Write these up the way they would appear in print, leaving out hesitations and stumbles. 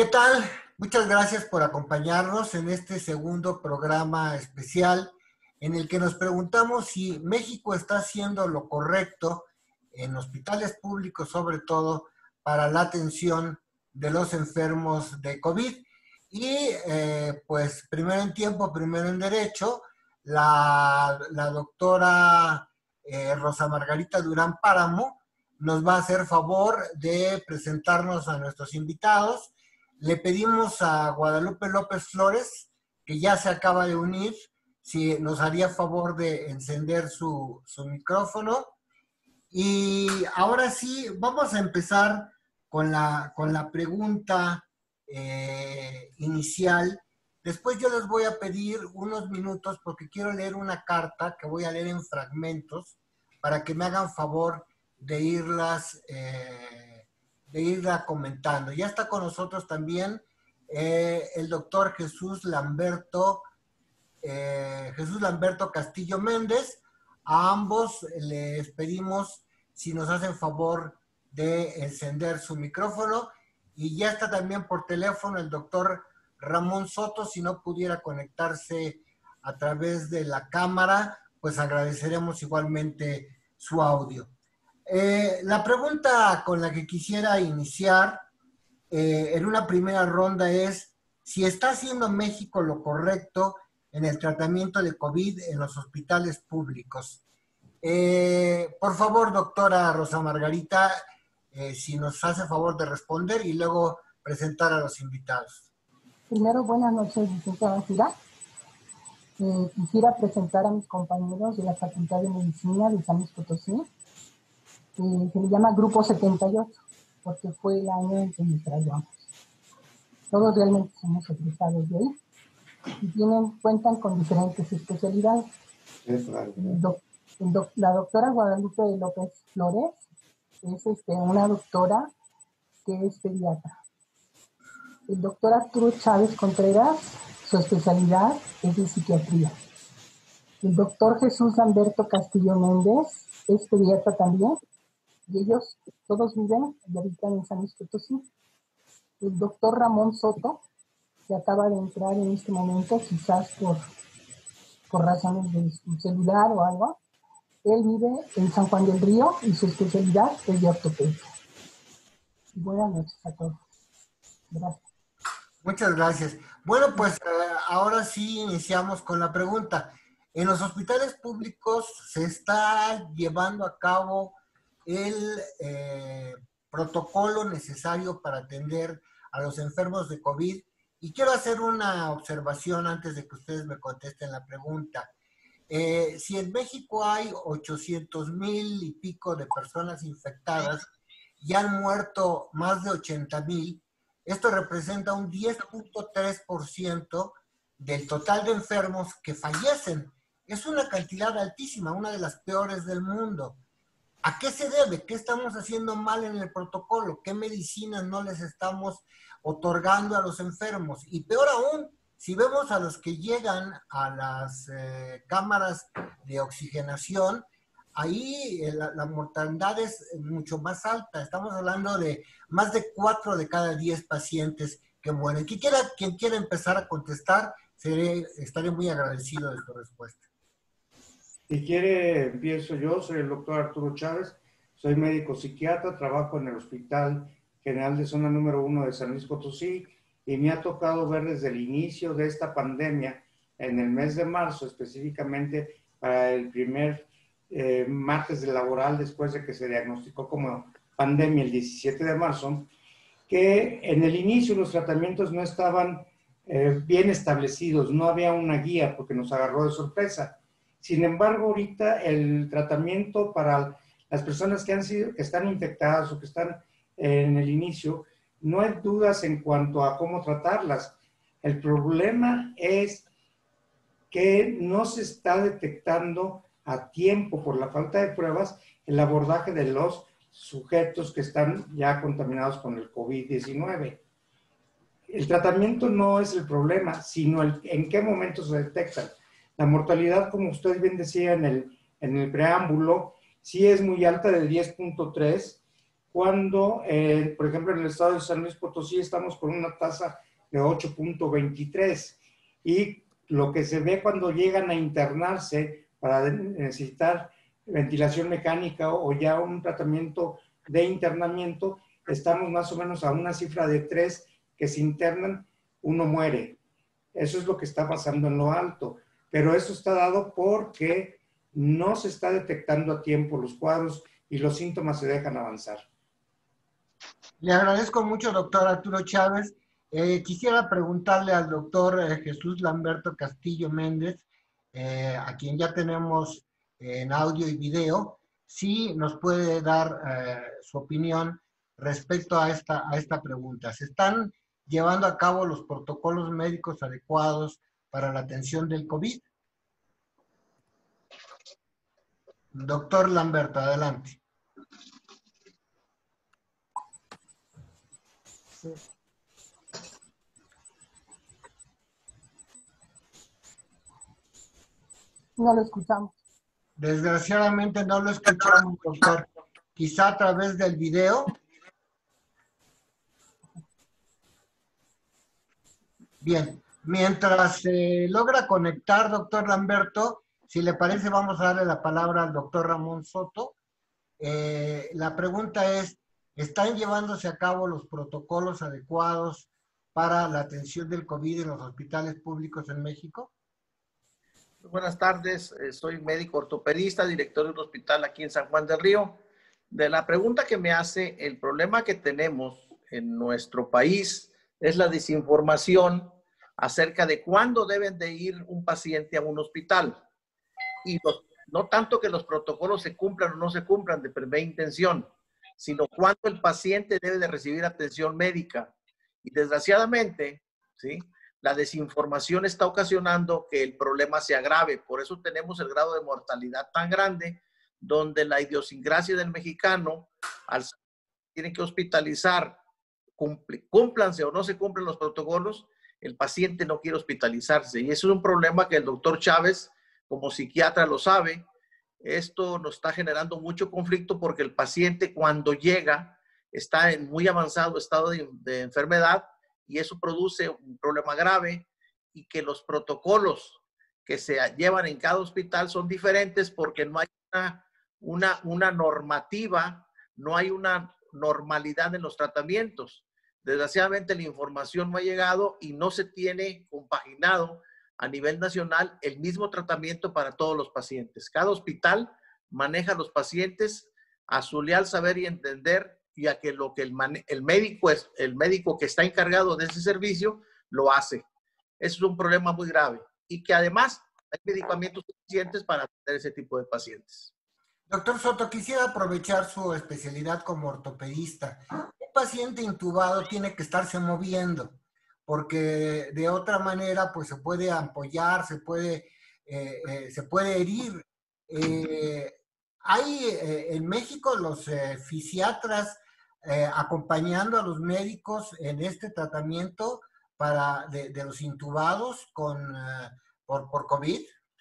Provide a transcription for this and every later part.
¿Qué tal? Muchas gracias por acompañarnos en este segundo programa especial en el que nos preguntamos si México está haciendo lo correcto en hospitales públicos, sobre todo para la atención de los enfermos de COVID. Y pues primero en tiempo, primero en derecho, la doctora Rosa Margarita Durán Páramo nos va a hacer favor de presentarnos a nuestros invitados. Le pedimos a Guadalupe López Flores, que ya se acaba de unir, si nos haría favor de encender su micrófono. Y ahora sí, vamos a empezar con la pregunta inicial. Después yo les voy a pedir unos minutos porque quiero leer una carta que voy a leer en fragmentos para que me hagan favor de irla comentando. Ya está con nosotros también el doctor Jesús Lamberto Castillo Méndez. A ambos les pedimos si nos hacen favor de encender su micrófono. Y ya está también por teléfono el doctor Ramón Soto. Si no pudiera conectarse a través de la cámara, pues agradeceremos igualmente su audio. La pregunta con la que quisiera iniciar en una primera ronda es si está haciendo México lo correcto en el tratamiento de COVID en los hospitales públicos. Por favor, doctora Rosa Margarita, si nos hace favor de responder y luego presentar a los invitados. Primero, buenas noches, licenciada Gira. Quisiera presentar a mis compañeros de la Facultad de Medicina de San Luis Potosí. Se le llama Grupo 78, porque fue el año en que nos graduamos. Todos realmente somos egresados de ahí y cuentan con diferentes especialidades. La doctora Guadalupe López Flores es una doctora que es pediatra. El doctor Arturo Chávez Contreras, su especialidad es de psiquiatría. El doctor Jesús Lamberto Castillo Méndez es pediatra también, y ellos todos viven y habitan en San Luis Potosí. El doctor Ramón Soto, que acaba de entrar en este momento, quizás por razones de su celular o algo, él vive en San Juan del Río y su especialidad es de ortopedia. Buenas noches a todos. Gracias. Muchas gracias. Bueno, pues ahora sí iniciamos con la pregunta. En los hospitales públicos se está llevando a cabo el protocolo necesario para atender a los enfermos de COVID. Y quiero hacer una observación antes de que ustedes me contesten la pregunta. Si en México hay 800,000 y pico de personas infectadas y han muerto más de 80,000, esto representa un 10.3% del total de enfermos que fallecen. Es una cantidad altísima, una de las peores del mundo. ¿A qué se debe? ¿Qué estamos haciendo mal en el protocolo? ¿Qué medicinas no les estamos otorgando a los enfermos? Y peor aún, si vemos a los que llegan a las cámaras de oxigenación, ahí la mortalidad es mucho más alta. Estamos hablando de más de 4 de cada 10 pacientes que mueren. Quien quiera empezar a contestar, estaré muy agradecido de su respuesta. Si quiere, empiezo yo. Soy el doctor Arturo Chávez, soy médico psiquiatra, trabajo en el Hospital General de Zona número 1 de San Luis Potosí y me ha tocado ver desde el inicio de esta pandemia, en el mes de marzo específicamente, para el primer martes de laboral después de que se diagnosticó como pandemia el 17 de marzo, que en el inicio los tratamientos no estaban bien establecidos, no había una guía porque nos agarró de sorpresa. Sin embargo, ahorita el tratamiento para las personas que están infectadas o que están en el inicio, no hay dudas en cuanto a cómo tratarlas. El problema es que no se está detectando a tiempo por la falta de pruebas el abordaje de los sujetos que están ya contaminados con el COVID-19. El tratamiento no es el problema, sino en qué momento se detectan. La mortalidad, como usted bien decía en el preámbulo, sí es muy alta, de 10.3, cuando, por ejemplo, en el estado de San Luis Potosí estamos con una tasa de 8.23 y lo que se ve cuando llegan a internarse para necesitar ventilación mecánica o ya un tratamiento de internamiento, estamos más o menos a una cifra de 3 que se internan, uno muere. Eso es lo que está pasando en lo alto, pero eso está dado porque no se está detectando a tiempo los cuadros y los síntomas se dejan avanzar. Le agradezco mucho, doctor Arturo Chávez. Quisiera preguntarle al doctor Jesús Lamberto Castillo Méndez, a quien ya tenemos en audio y video, si nos puede dar su opinión respecto a esta pregunta. ¿Se están llevando a cabo los protocolos médicos adecuados para la atención del COVID? Doctor Lamberto, adelante. Sí. No lo escuchamos. Desgraciadamente no lo escuchamos, doctor. Quizá a través del video. Bien, mientras se logra conectar, doctor Lamberto, si le parece, vamos a darle la palabra al doctor Ramón Soto. La pregunta es, ¿están llevándose a cabo los protocolos adecuados para la atención del COVID en los hospitales públicos en México? Buenas tardes, soy médico ortopedista, director de un hospital aquí en San Juan del Río. De la pregunta que me hace, el problema que tenemos en nuestro país es la desinformación acerca de cuándo deben de ir un paciente a un hospital. Y no tanto que los protocolos se cumplan o no se cumplan de primera intención, sino cuándo el paciente debe de recibir atención médica. Y desgraciadamente, ¿sí?, la desinformación está ocasionando que el problema se agrave. Por eso tenemos el grado de mortalidad tan grande, donde la idiosincrasia del mexicano, al tienen que hospitalizar, cúmplanse o no se cumplen los protocolos, el paciente no quiere hospitalizarse. Y eso es un problema que el doctor Chávez, como psiquiatra, lo sabe. Esto nos está generando mucho conflicto porque el paciente cuando llega está en muy avanzado estado de enfermedad, y eso produce un problema grave, y que los protocolos que se llevan en cada hospital son diferentes porque no hay una normativa, no hay una normalidad en los tratamientos. Desgraciadamente la información no ha llegado y no se tiene compaginado a nivel nacional el mismo tratamiento para todos los pacientes. Cada hospital maneja a los pacientes a su leal saber y entender, y a que lo que el médico que está encargado de ese servicio lo hace. Eso es un problema muy grave, y que además hay medicamentos suficientes para atender ese tipo de pacientes. Doctor Soto, quisiera aprovechar su especialidad como ortopedista. Un paciente intubado tiene que estarse moviendo, porque de otra manera pues se puede ampollar, se puede herir. Hay en México los fisiatras acompañando a los médicos en este tratamiento de los intubados por COVID.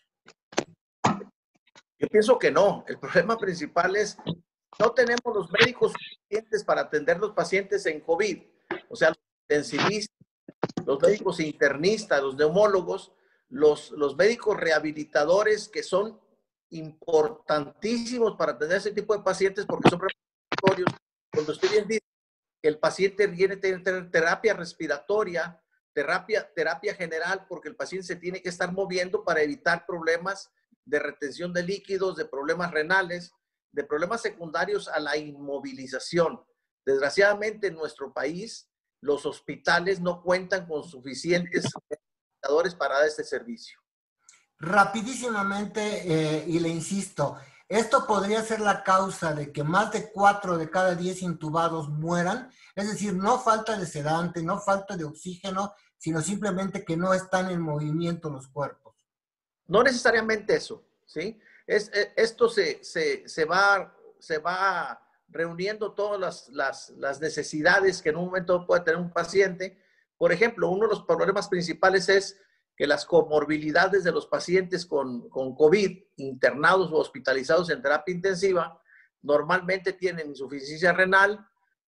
Yo pienso que no. El problema principal es no tenemos los médicos suficientes para atender los pacientes en COVID. O sea, los intensivistas, los médicos internistas, los neumólogos, los médicos rehabilitadores, que son importantísimos para atender ese tipo de pacientes porque son respiratorios. Cuando usted bien dice que el paciente viene a tener terapia respiratoria, terapia general, porque el paciente se tiene que estar moviendo para evitar problemas de retención de líquidos, de problemas renales, de problemas secundarios a la inmovilización. Desgraciadamente en nuestro país los hospitales no cuentan con suficientes rehabilitadores para dar este servicio. Rapidísimamente, y le insisto, esto podría ser la causa de que más de 4 de cada 10 intubados mueran, es decir, no falta de sedante, no falta de oxígeno, sino simplemente que no están en movimiento los cuerpos. No necesariamente eso, ¿sí? Esto se va reuniendo todas las necesidades que en un momento puede tener un paciente. Por ejemplo, uno de los problemas principales es que las comorbilidades de los pacientes con COVID, internados o hospitalizados en terapia intensiva, normalmente tienen insuficiencia renal,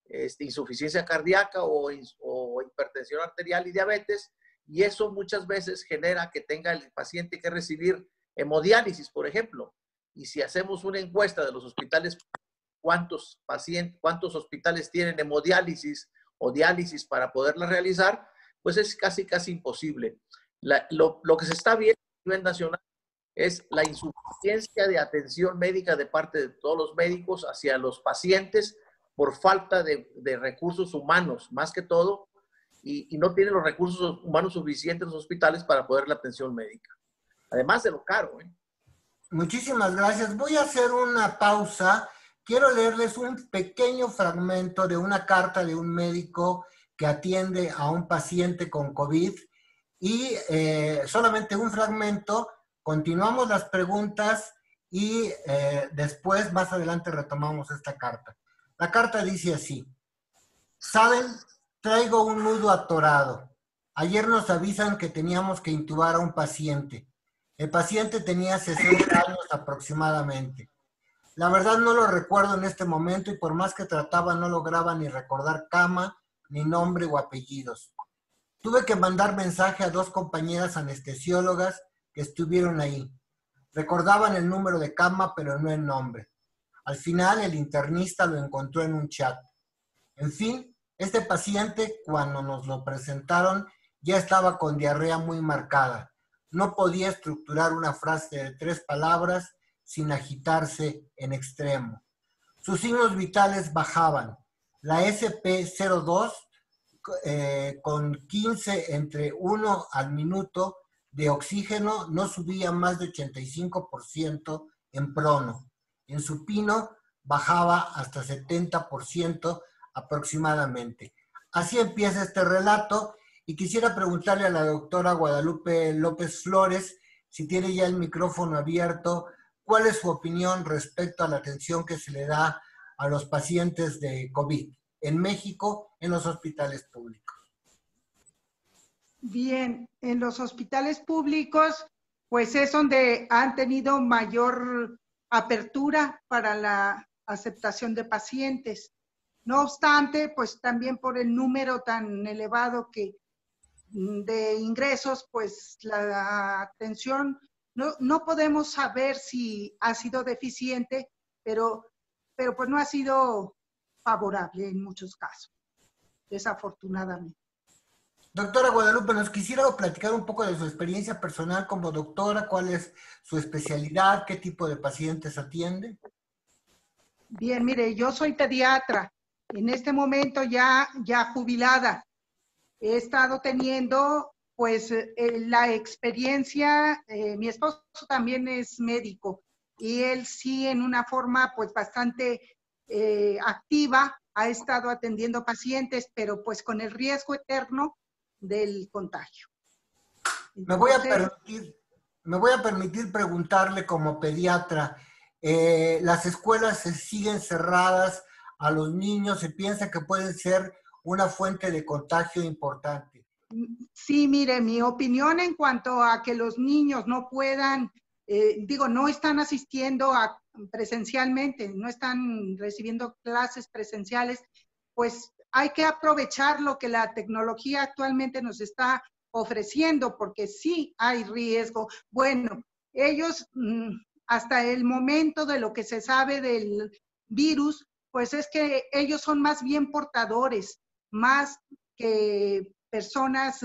insuficiencia cardíaca o hipertensión arterial y diabetes, y eso muchas veces genera que tenga el paciente que recibir hemodiálisis, por ejemplo. Y si hacemos una encuesta de los hospitales, cuántos hospitales tienen hemodiálisis o diálisis para poderla realizar, pues es casi imposible. Lo que se está viendo a nivel nacional es la insuficiencia de atención médica de parte de todos los médicos hacia los pacientes por falta de recursos humanos, más que todo, y no tienen los recursos humanos suficientes los hospitales para poder la atención médica. Además de lo caro, ¿eh? Muchísimas gracias. Voy a hacer una pausa. Quiero leerles un pequeño fragmento de una carta de un médico que atiende a un paciente con COVID y solamente un fragmento. Continuamos las preguntas y después, más adelante, retomamos esta carta. La carta dice así: ¿saben? Traigo un nudo atorado. Ayer nos avisan que teníamos que intubar a un paciente. El paciente tenía 60 años aproximadamente. La verdad no lo recuerdo en este momento y por más que trataba no lograba ni recordar cama, ni nombre o apellidos. Tuve que mandar mensaje a 2 compañeras anestesiólogas que estuvieron ahí. Recordaban el número de cama, pero no el nombre. Al final el internista lo encontró en un chat. En fin, este paciente, cuando nos lo presentaron, ya estaba con diarrea muy marcada. No podía estructurar una frase de 3 palabras sin agitarse en extremo. Sus signos vitales bajaban. La SP02 con 15 entre 1 al minuto de oxígeno no subía más de 85% en prono. En supino bajaba hasta 70% aproximadamente. Así empieza este relato y quisiera preguntarle a la doctora Guadalupe López Flores, si tiene ya el micrófono abierto, ¿cuál es su opinión respecto a la atención que se le da a los pacientes de COVID en México en los hospitales públicos? Bien, en los hospitales públicos, pues es donde han tenido mayor apertura para la aceptación de pacientes. No obstante, pues también por el número tan elevado de ingresos, pues la atención, no podemos saber si ha sido deficiente, pero pues no ha sido favorable en muchos casos, desafortunadamente. Doctora Guadalupe, nos quisiera platicar un poco de su experiencia personal como doctora, cuál es su especialidad, qué tipo de pacientes atiende. Bien, mire, yo soy pediatra, en este momento ya jubilada. He estado teniendo pues la experiencia, mi esposo también es médico y él sí en una forma pues bastante activa ha estado atendiendo pacientes, pero pues con el riesgo eterno del contagio. Entonces, me voy a permitir preguntarle como pediatra, las escuelas se siguen cerradas a los niños, se piensa que pueden ser una fuente de contagio importante. Sí, mire, mi opinión en cuanto a que los niños no puedan, no están asistiendo presencialmente, no están recibiendo clases presenciales, pues hay que aprovechar lo que la tecnología actualmente nos está ofreciendo, porque sí hay riesgo. Bueno, ellos, hasta el momento de lo que se sabe del virus, pues es que ellos son más bien portadores, más que personas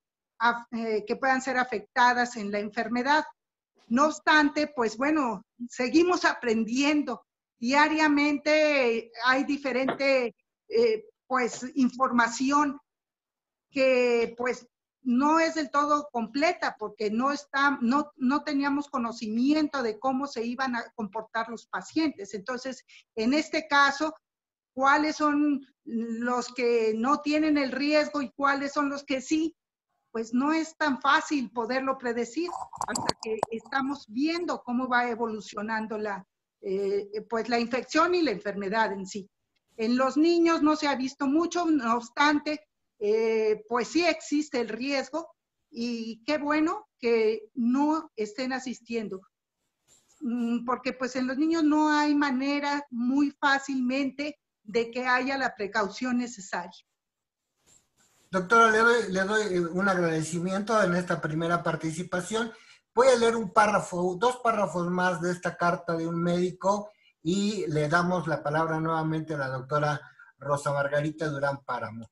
que puedan ser afectadas en la enfermedad. No obstante, pues bueno, seguimos aprendiendo. Diariamente hay diferente pues información que pues no es del todo completa porque no teníamos conocimiento de cómo se iban a comportar los pacientes. Entonces, en este caso, ¿cuáles son los que no tienen el riesgo y cuáles son los que sí? Pues no es tan fácil poderlo predecir hasta que estamos viendo cómo va evolucionando pues la infección y la enfermedad en sí. En los niños no se ha visto mucho, no obstante, pues sí existe el riesgo y qué bueno que no estén asistiendo. Porque pues en los niños no hay manera muy fácilmente de que haya la precaución necesaria. Doctora, le doy un agradecimiento en esta primera participación. Voy a leer un párrafo, 2 párrafos más de esta carta de un médico y le damos la palabra nuevamente a la doctora Rosa Margarita Durán Páramo.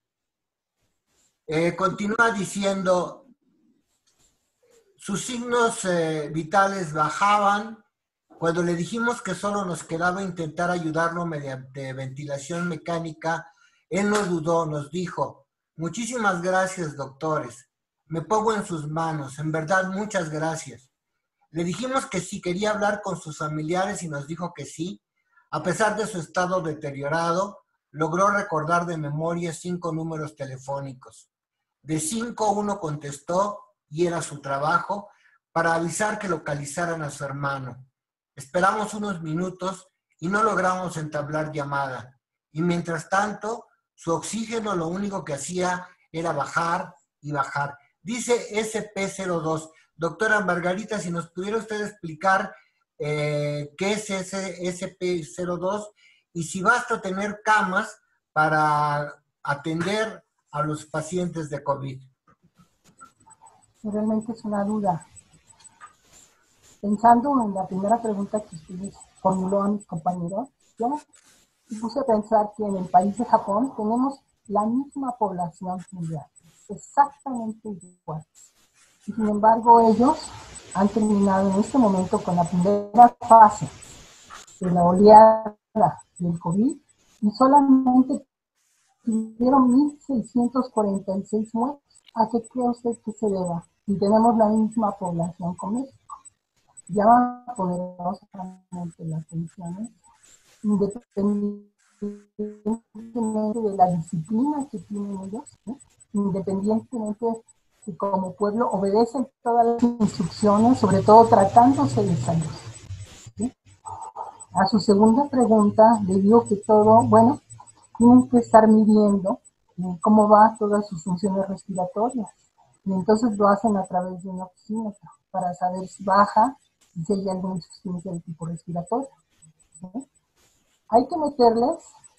Continúa diciendo, sus signos vitales bajaban. Cuando le dijimos que solo nos quedaba intentar ayudarlo mediante ventilación mecánica, él no dudó, nos dijo, muchísimas gracias, doctores. Me pongo en sus manos, en verdad, muchas gracias. Le dijimos que si quería hablar con sus familiares y nos dijo que sí. A pesar de su estado deteriorado, logró recordar de memoria 5 números telefónicos. De 5, uno contestó, y era su trabajo, para avisar que localizaran a su hermano. Esperamos unos minutos y no logramos entablar llamada. Y mientras tanto, su oxígeno lo único que hacía era bajar y bajar. Dice SP02. Doctora Margarita, si nos pudiera usted explicar qué es ese SP02 y si basta tener camas para atender a los pacientes de COVID. Realmente es una duda. Pensando en la primera pregunta que ustedes formuló a mis compañeros, yo me puse a pensar que en el país de Japón tenemos la misma población mundial, exactamente igual. Y sin embargo, ellos han terminado en este momento con la primera fase de la oleada del COVID y solamente tuvieron 1.646 muertes. ¿A qué cree usted que se deba? Y tenemos la misma población con México. Llama poderosamente la atención, independientemente de la disciplina que tienen ellos, independientemente que como pueblo obedecen todas las instrucciones, sobre todo tratándose de salud. ¿Sí? A su segunda pregunta le digo que todo, bueno, tienen que estar midiendo cómo va todas sus funciones respiratorias. Y entonces lo hacen a través de un oxímetro para saber si baja y si hay alguna insuficiencia de tipo respiratorio. ¿Sí? Hay que meterles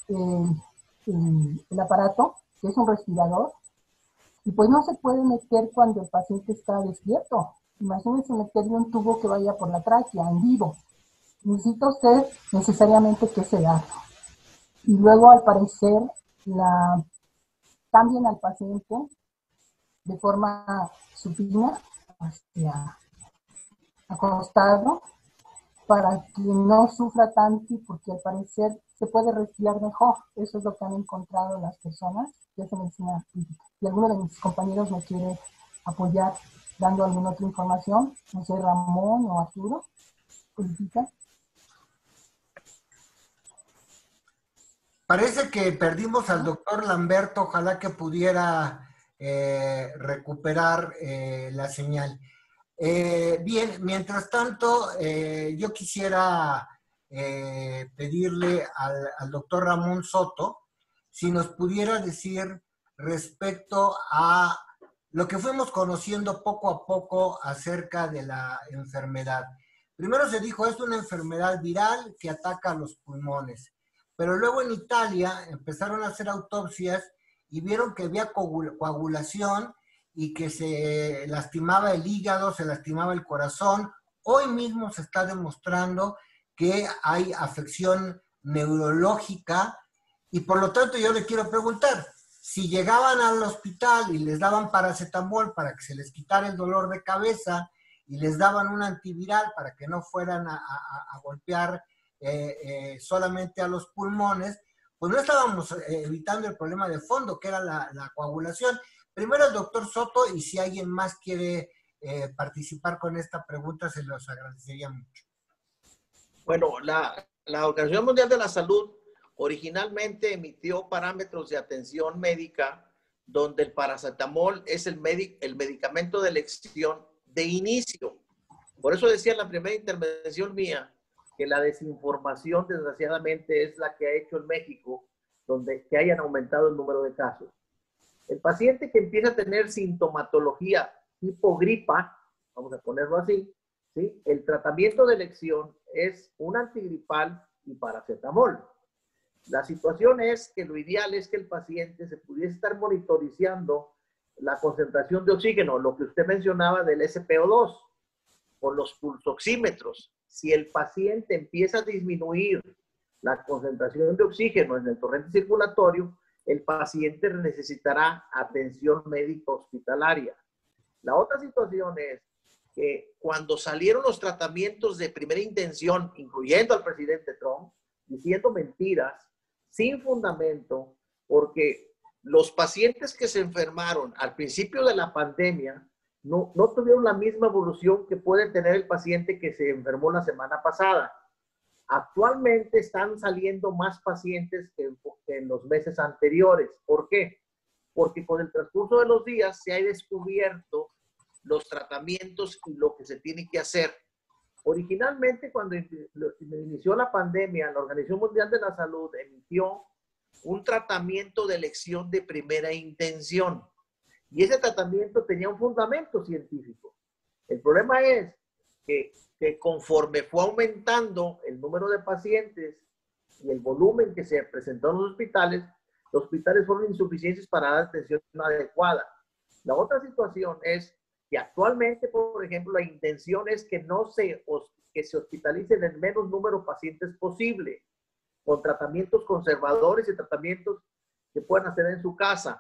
el aparato, que es un respirador, y pues no se puede meter cuando el paciente está despierto. Imagínense meterle un tubo que vaya por la tráquea en vivo. Necesita usted necesariamente que sedarlo. Y luego, al parecer, cambian al paciente de forma supina, hacia acostado, para que no sufra tanto y porque al parecer se puede respirar mejor. Eso es lo que han encontrado las personas que hacen medicina clínica. Y alguno de mis compañeros me quiere apoyar dando alguna otra información, no sé, Ramón o Arturo, política. Parece que perdimos al doctor Lamberto, ojalá que pudiera recuperar la señal. Bien, mientras tanto, yo quisiera pedirle al doctor Ramón Soto si nos pudiera decir respecto a lo que fuimos conociendo poco a poco acerca de la enfermedad. Primero se dijo, es una enfermedad viral que ataca a los pulmones, pero luego en Italia empezaron a hacer autopsias y vieron que había coagulación y que se lastimaba el hígado, se lastimaba el corazón. Hoy mismo se está demostrando que hay afección neurológica y por lo tanto yo le quiero preguntar, si llegaban al hospital y les daban paracetamol para que se les quitara el dolor de cabeza y les daban un antiviral para que no fueran a golpear solamente a los pulmones, pues no estábamos evitando el problema de fondo, que era la coagulación. Primero el doctor Soto, y si alguien más quiere participar con esta pregunta, se los agradecería mucho. Bueno, la Organización Mundial de la Salud originalmente emitió parámetros de atención médica donde el paracetamol es el medicamento de elección de inicio. Por eso decía en la primera intervención mía que la desinformación desgraciadamente es la que ha hecho en México que hayan aumentado el número de casos. El paciente que empieza a tener sintomatología tipo gripa, vamos a ponerlo así, ¿sí? El tratamiento de elección es un antigripal y paracetamol. La situación es que lo ideal es que el paciente se pudiese estar monitorizando la concentración de oxígeno, lo que usted mencionaba del SpO2, o los pulsoxímetros. Si el paciente empieza a disminuir la concentración de oxígeno en el torrente circulatorio, el paciente necesitará atención médica hospitalaria. La otra situación es que cuando salieron los tratamientos de primera intención, incluyendo al presidente Trump, diciendo mentiras, sin fundamento, porque los pacientes que se enfermaron al principio de la pandemia no tuvieron la misma evolución que puede tener el paciente que se enfermó la semana pasada. Actualmente están saliendo más pacientes que en los meses anteriores. ¿Por qué? Porque con el transcurso de los días se ha descubierto los tratamientos y lo que se tiene que hacer. Originalmente, cuando inició la pandemia, la Organización Mundial de la Salud emitió un tratamiento de elección de primera intención. Y ese tratamiento tenía un fundamento científico. El problema es que conforme fue aumentando el número de pacientes y el volumen que se presentó en los hospitales fueron insuficientes para dar atención adecuada. La otra situación es que actualmente, por ejemplo, la intención es que que se hospitalicen el menos número de pacientes posible, con tratamientos conservadores y tratamientos que puedan hacer en su casa.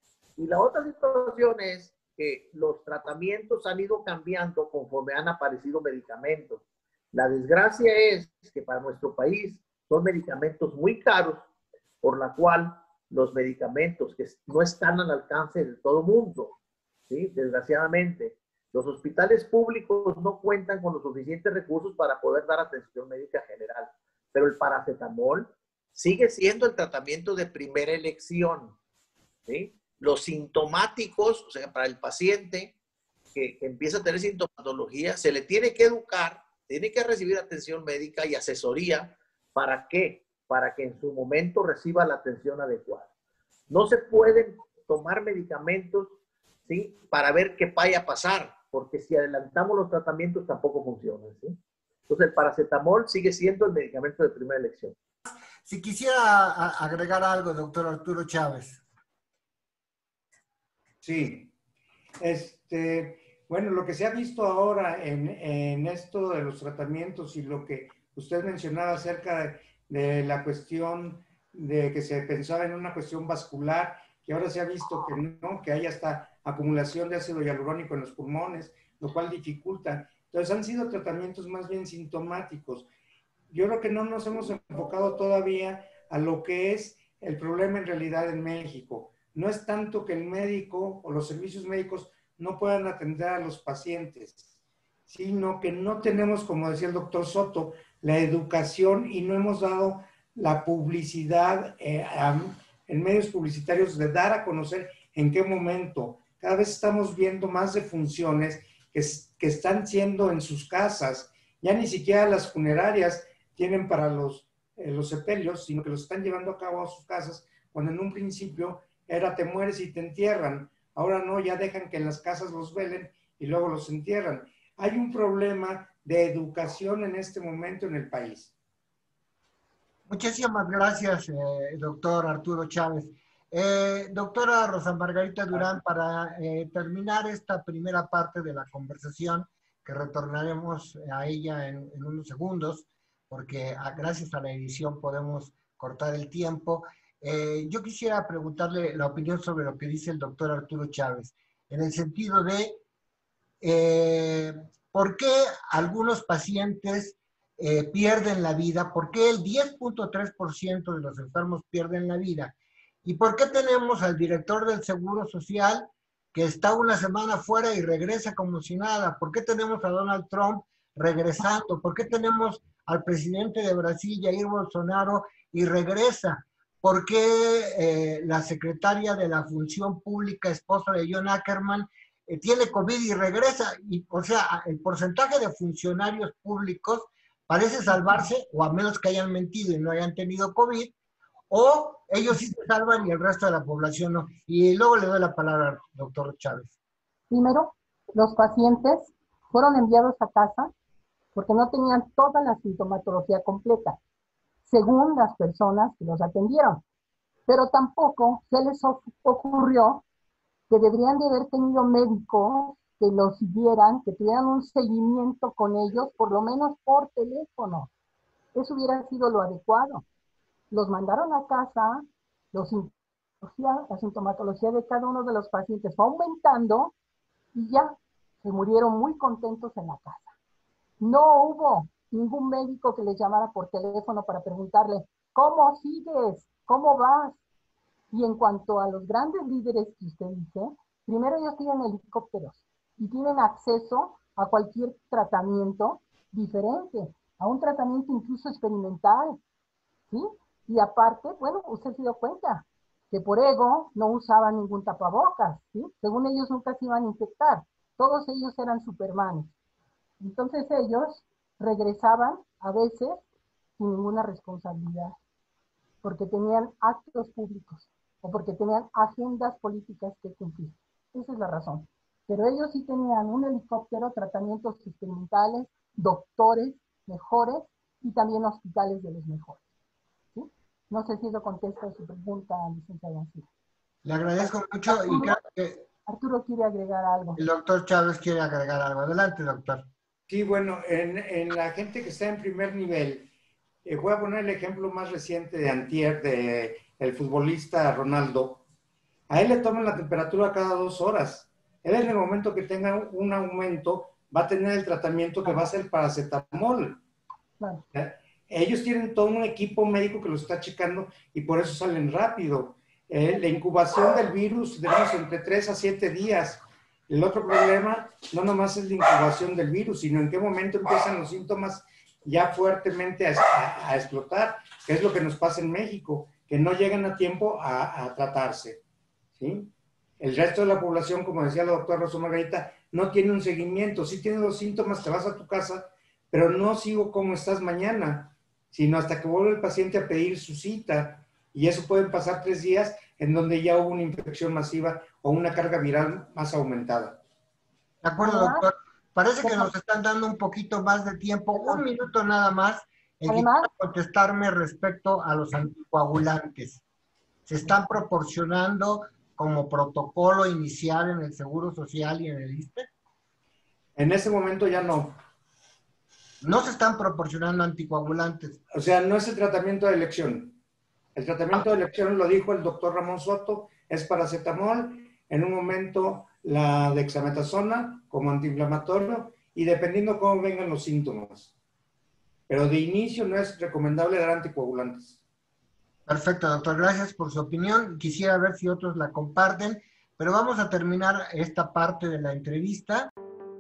Y la otra situación es que los tratamientos han ido cambiando conforme han aparecido medicamentos. La desgracia es que para nuestro país son medicamentos muy caros, por la cual los medicamentos que no están al alcance de todo mundo, ¿sí? Desgraciadamente, los hospitales públicos no cuentan con los suficientes recursos para poder dar atención médica general, pero el paracetamol sigue siendo el tratamiento de primera elección, ¿sí? Los sintomáticos, o sea, para el paciente que empieza a tener sintomatología, se le tiene que educar, tiene que recibir atención médica y asesoría. ¿Para qué? Para que en su momento reciba la atención adecuada. No se pueden tomar medicamentos, ¿sí?, para ver qué vaya a pasar, porque si adelantamos los tratamientos tampoco funcionan, ¿sí? Entonces el paracetamol sigue siendo el medicamento de primera elección. Si quisiera agregar algo, doctor Arturo Chávez. Sí. Bueno, lo que se ha visto ahora en esto de los tratamientos y lo que usted mencionaba acerca de la cuestión de que se pensaba en una cuestión vascular, que ahora se ha visto que no, que hay hasta acumulación de ácido hialurónico en los pulmones, lo cual dificulta. Entonces han sido tratamientos más bien sintomáticos. Yo creo que no nos hemos enfocado todavía a lo que es el problema en realidad en México. No es tanto que el médico o los servicios médicos no puedan atender a los pacientes, sino que no tenemos, como decía el doctor Soto, la educación y no hemos dado la publicidad en medios publicitarios de dar a conocer en qué momento. Cada vez estamos viendo más defunciones que están siendo en sus casas. Ya ni siquiera las funerarias tienen para los sepelios, sino que los están llevando a cabo a sus casas, cuando en un principio era te mueres y te entierran. Ahora no, ya dejan que en las casas los velen y luego los entierran. Hay un problema de educación en este momento en el país. Muchísimas gracias, doctor Arturo Chávez. Doctora Rosa Margarita Durán, para terminar esta primera parte de la conversación, que retornaremos a ella en unos segundos, porque gracias a la edición podemos cortar el tiempo. Yo quisiera preguntarle la opinión sobre lo que dice el doctor Arturo Chávez, en el sentido de por qué algunos pacientes pierden la vida, por qué el 10.3% de los enfermos pierden la vida, y por qué tenemos al director del Seguro Social que está una semana fuera y regresa como si nada, por qué tenemos a Donald Trump regresando, por qué tenemos al presidente de Brasil, Jair Bolsonaro, y regresa. ¿Por qué la secretaria de la Función Pública, esposa de John Ackerman, tiene COVID y regresa? Y, o sea, el porcentaje de funcionarios públicos parece salvarse, o a menos que hayan mentido y no hayan tenido COVID, o ellos sí se salvan y el resto de la población no. Y luego le doy la palabra al doctor Chávez. Primero, los pacientes fueron enviados a casa porque no tenían toda la sintomatología completa. según las personas que los atendieron. Pero tampoco se les ocurrió que deberían de haber tenido médicos que los siguieran, que tuvieran un seguimiento con ellos, por lo menos por teléfono. Eso hubiera sido lo adecuado. Los mandaron a casa, la sintomatología de cada uno de los pacientes fue aumentando y ya se murieron muy contentos en la casa. No hubo ningún médico que les llamara por teléfono para preguntarle, ¿cómo sigues? ¿Cómo vas? Y en cuanto a los grandes líderes que usted dice, primero ellos tienen helicópteros y tienen acceso a cualquier tratamiento diferente, a un tratamiento incluso experimental, ¿sí? Y aparte, bueno, usted se dio cuenta que por ego no usaban ningún tapabocas, ¿sí? Según ellos nunca se iban a infectar, todos ellos eran supermanes. Entonces ellos regresaban a veces sin ninguna responsabilidad, porque tenían actos públicos o porque tenían agendas políticas que cumplir. Esa es la razón. Pero ellos sí tenían un helicóptero, tratamientos experimentales, doctores mejores y también hospitales de los mejores. ¿Sí? No sé si eso contesta a su pregunta, licenciada Ancira. Le agradezco mucho y creo que Arturo quiere agregar algo. el doctor Chávez quiere agregar algo. Adelante, doctor. Sí, bueno, en la gente que está en primer nivel, voy a poner el ejemplo más reciente de antier, de el futbolista Ronaldo. A él le toman la temperatura cada 2 horas. Él en el momento que tenga un aumento va a tener el tratamiento que va a ser paracetamol. Claro. Ellos tienen todo un equipo médico que lo está checando y por eso salen rápido. La incubación del virus tenemos entre 3 a 7 días. El otro problema no nomás es la incubación del virus, sino en qué momento empiezan los síntomas ya fuertemente a explotar, que es lo que nos pasa en México, que no llegan a tiempo a tratarse, ¿sí? El resto de la población, como decía la doctora Rosa Margarita, no tiene un seguimiento. Sí tiene los síntomas, te vas a tu casa, pero no sigo cómo estás mañana, sino hasta que vuelve el paciente a pedir su cita. Y eso pueden pasar 3 días en donde ya hubo una infección masiva o una carga viral más aumentada. De acuerdo, doctor. Parece que nos están dando un poquito más de tiempo, 1 minuto nada más, en que quiero contestarme respecto a los anticoagulantes. ¿Se están proporcionando como protocolo inicial en el Seguro Social y en el ISSSTE? En ese momento ya no. No se están proporcionando anticoagulantes. O sea, no es el tratamiento de elección. El tratamiento de elección, lo dijo el doctor Ramón Soto, es paracetamol, en un momento la dexametasona como antiinflamatorio y dependiendo cómo vengan los síntomas. Pero de inicio no es recomendable dar anticoagulantes. Perfecto, doctor. Gracias por su opinión. Quisiera ver si otros la comparten, pero vamos a terminar esta parte de la entrevista.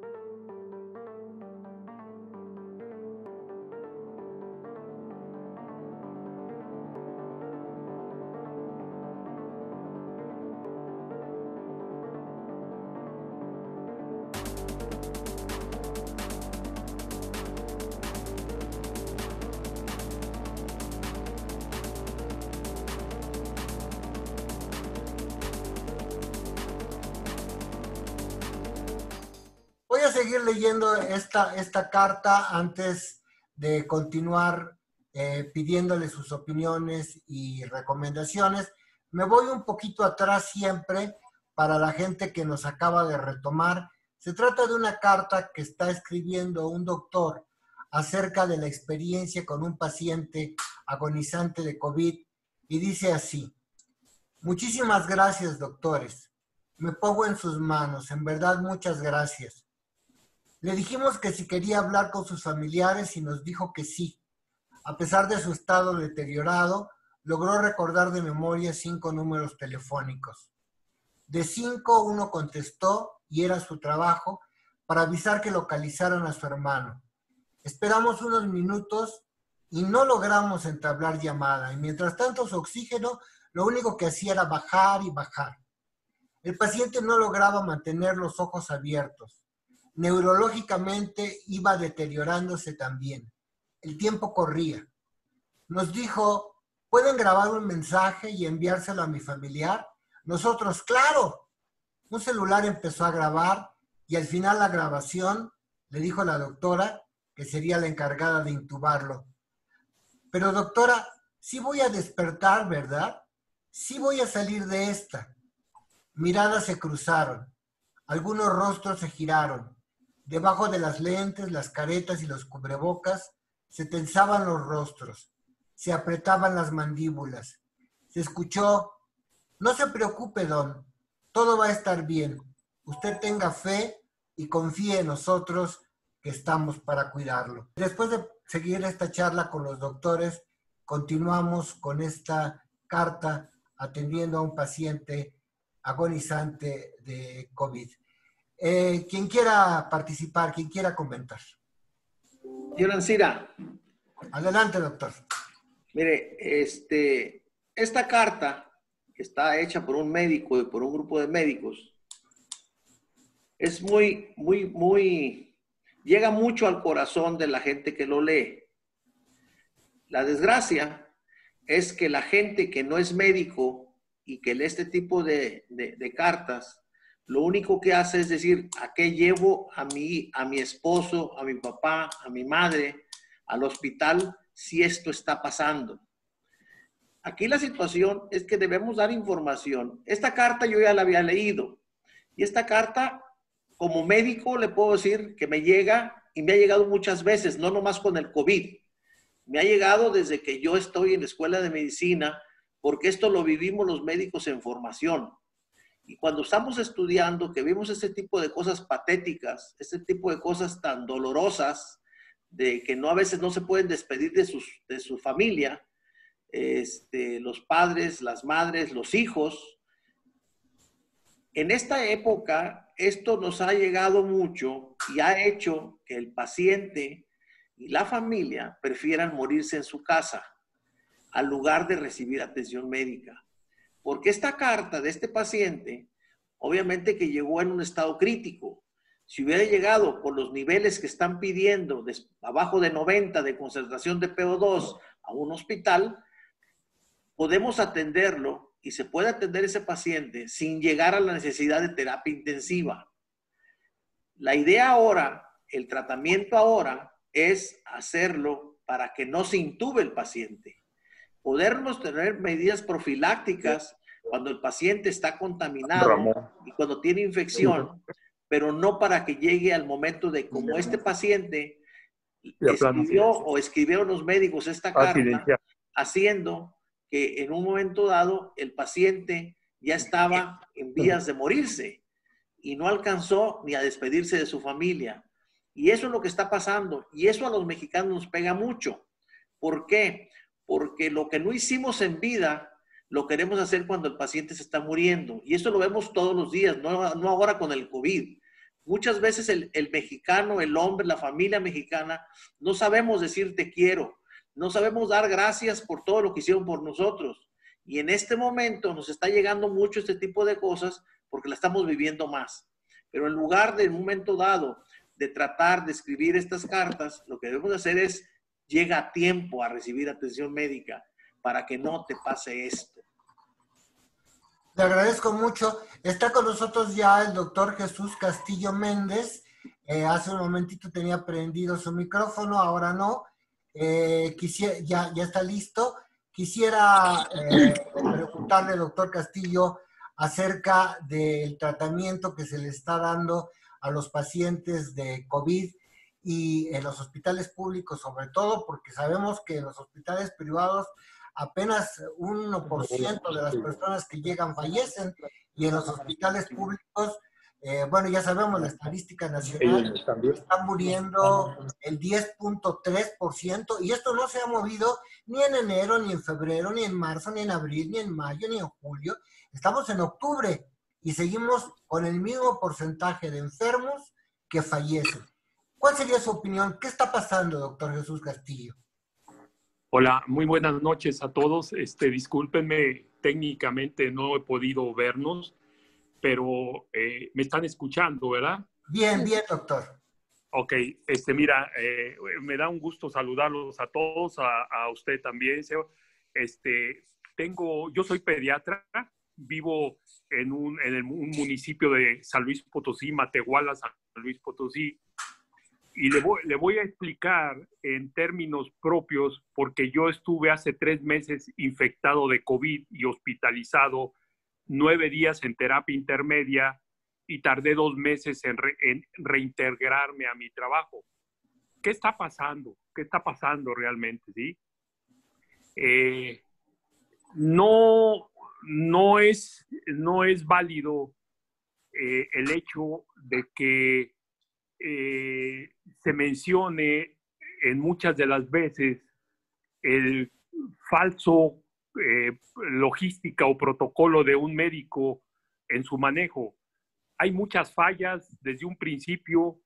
Voy a seguir leyendo esta carta antes de continuar pidiéndole sus opiniones y recomendaciones. Me voy un poquito atrás siempre para la gente que nos acaba de retomar. Se trata de una carta que está escribiendo un doctor acerca de la experiencia con un paciente agonizante de COVID y dice así: muchísimas gracias, doctores. Me pongo en sus manos, en verdad muchas gracias. Le dijimos que si quería hablar con sus familiares y nos dijo que sí. A pesar de su estado deteriorado, logró recordar de memoria 5 números telefónicos. De 5, uno contestó y era su trabajo para avisar que localizaran a su hermano. Esperamos unos minutos y no logramos entablar llamada. Y mientras tanto su oxígeno lo único que hacía era bajar y bajar. El paciente no lograba mantener los ojos abiertos. Neurológicamente iba deteriorándose también. El tiempo corría. Nos dijo, ¿pueden grabar un mensaje y enviárselo a mi familiar? Nosotros, ¡claro! Un celular empezó a grabar y al final la grabación le dijo a la doctora que sería la encargada de intubarlo. Pero doctora, sí voy a despertar, ¿verdad? Sí voy a salir de esta. Miradas se cruzaron. Algunos rostros se giraron. Debajo de las lentes, las caretas y los cubrebocas, se tensaban los rostros. Se apretaban las mandíbulas. Se escuchó: no se preocupe, don. Todo va a estar bien. Usted tenga fe y confíe en nosotros, que estamos para cuidarlo. Después de seguir esta charla con los doctores, continuamos con esta carta atendiendo a un paciente agonizante de COVID. Quien quiera participar, quien quiera comentar. Señor Ancira. Adelante, doctor. Mire, esta carta, que está hecha por un médico y por un grupo de médicos, es llega mucho al corazón de la gente que lo lee. La desgracia es que la gente que no es médico y que lee este tipo de cartas, lo único que hace es decir: ¿a qué llevo a mi esposo, a mi papá, a mi madre al hospital si esto está pasando? Aquí la situación es que debemos dar información. Esta carta yo ya la había leído, y esta carta, como médico, le puedo decir que me llega, y me ha llegado muchas veces, no nomás con el COVID. Me ha llegado desde que yo estoy en la escuela de medicina, porque esto lo vivimos los médicos en formación. Y cuando estamos estudiando, que vimos este tipo de cosas patéticas, este tipo de cosas tan dolorosas, de que a veces no se pueden despedir de su familia, los padres, las madres, los hijos. En esta época, esto nos ha llegado mucho y ha hecho que el paciente y la familia prefieran morirse en su casa al lugar de recibir atención médica. Porque esta carta de este paciente, obviamente que llegó en un estado crítico. Si hubiera llegado por los niveles que están pidiendo, abajo de 90 de concentración de PO2 a un hospital, podemos atenderlo y se puede atender ese paciente sin llegar a la necesidad de terapia intensiva. La idea ahora, el tratamiento ahora, es hacerlo para que no se intube el paciente. Podernos tener medidas profilácticas cuando el paciente está contaminado y cuando tiene infección, pero no para que llegue al momento de, como este paciente escribieron los médicos esta carta, haciendo que en un momento dado el paciente ya estaba en vías de morirse y no alcanzó ni a despedirse de su familia. Y eso es lo que está pasando, y eso a los mexicanos nos pega mucho. ¿Por qué? Porque lo que no hicimos en vida lo queremos hacer cuando el paciente se está muriendo, y eso lo vemos todos los días, no ahora con el COVID. Muchas veces el mexicano, el hombre, la familia mexicana, no sabemos decir te quiero, no sabemos dar gracias por todo lo que hicieron por nosotros. Y en este momento nos está llegando mucho este tipo de cosas porque la estamos viviendo más. Pero en lugar de en un momento dado de tratar de escribir estas cartas, lo que debemos hacer es llega a tiempo a recibir atención médica para que no te pase esto. Le agradezco mucho. Está con nosotros ya el doctor Jesús Castillo Méndez. Hace un momentito tenía prendido su micrófono, ahora no. Ya está listo. Quisiera preguntarle, doctor Castillo, acerca del tratamiento que se le está dando a los pacientes de COVID y en los hospitales públicos sobre todo, porque sabemos que en los hospitales privados apenas 1% de las personas que llegan fallecen, y en los hospitales públicos, bueno, ya sabemos la estadística nacional, está muriendo el 10.3%, y esto no se ha movido ni en enero, ni en febrero, ni en marzo, ni en abril, ni en mayo, ni en julio. Estamos en octubre y seguimos con el mismo porcentaje de enfermos que fallecen. ¿Cuál sería su opinión? ¿Qué está pasando, doctor Jesús Castillo? Hola, muy buenas noches a todos. Discúlpenme, técnicamente no he podido vernos, pero me están escuchando, ¿verdad? Bien, bien, doctor. Ok, mira, me da un gusto saludarlos a todos, a usted también, señor. Yo soy pediatra, vivo en un municipio de San Luis Potosí, Matehuala, San Luis Potosí, Y le voy a explicar en términos propios, porque yo estuve hace 3 meses infectado de COVID y hospitalizado 9 días en terapia intermedia y tardé 2 meses en reintegrarme a mi trabajo. ¿Qué está pasando? ¿Qué está pasando realmente? ¿Sí? No es válido el hecho de que se mencione en muchas de las veces el falso logística o protocolo de un médico en su manejo. Hay muchas fallas desde un principio.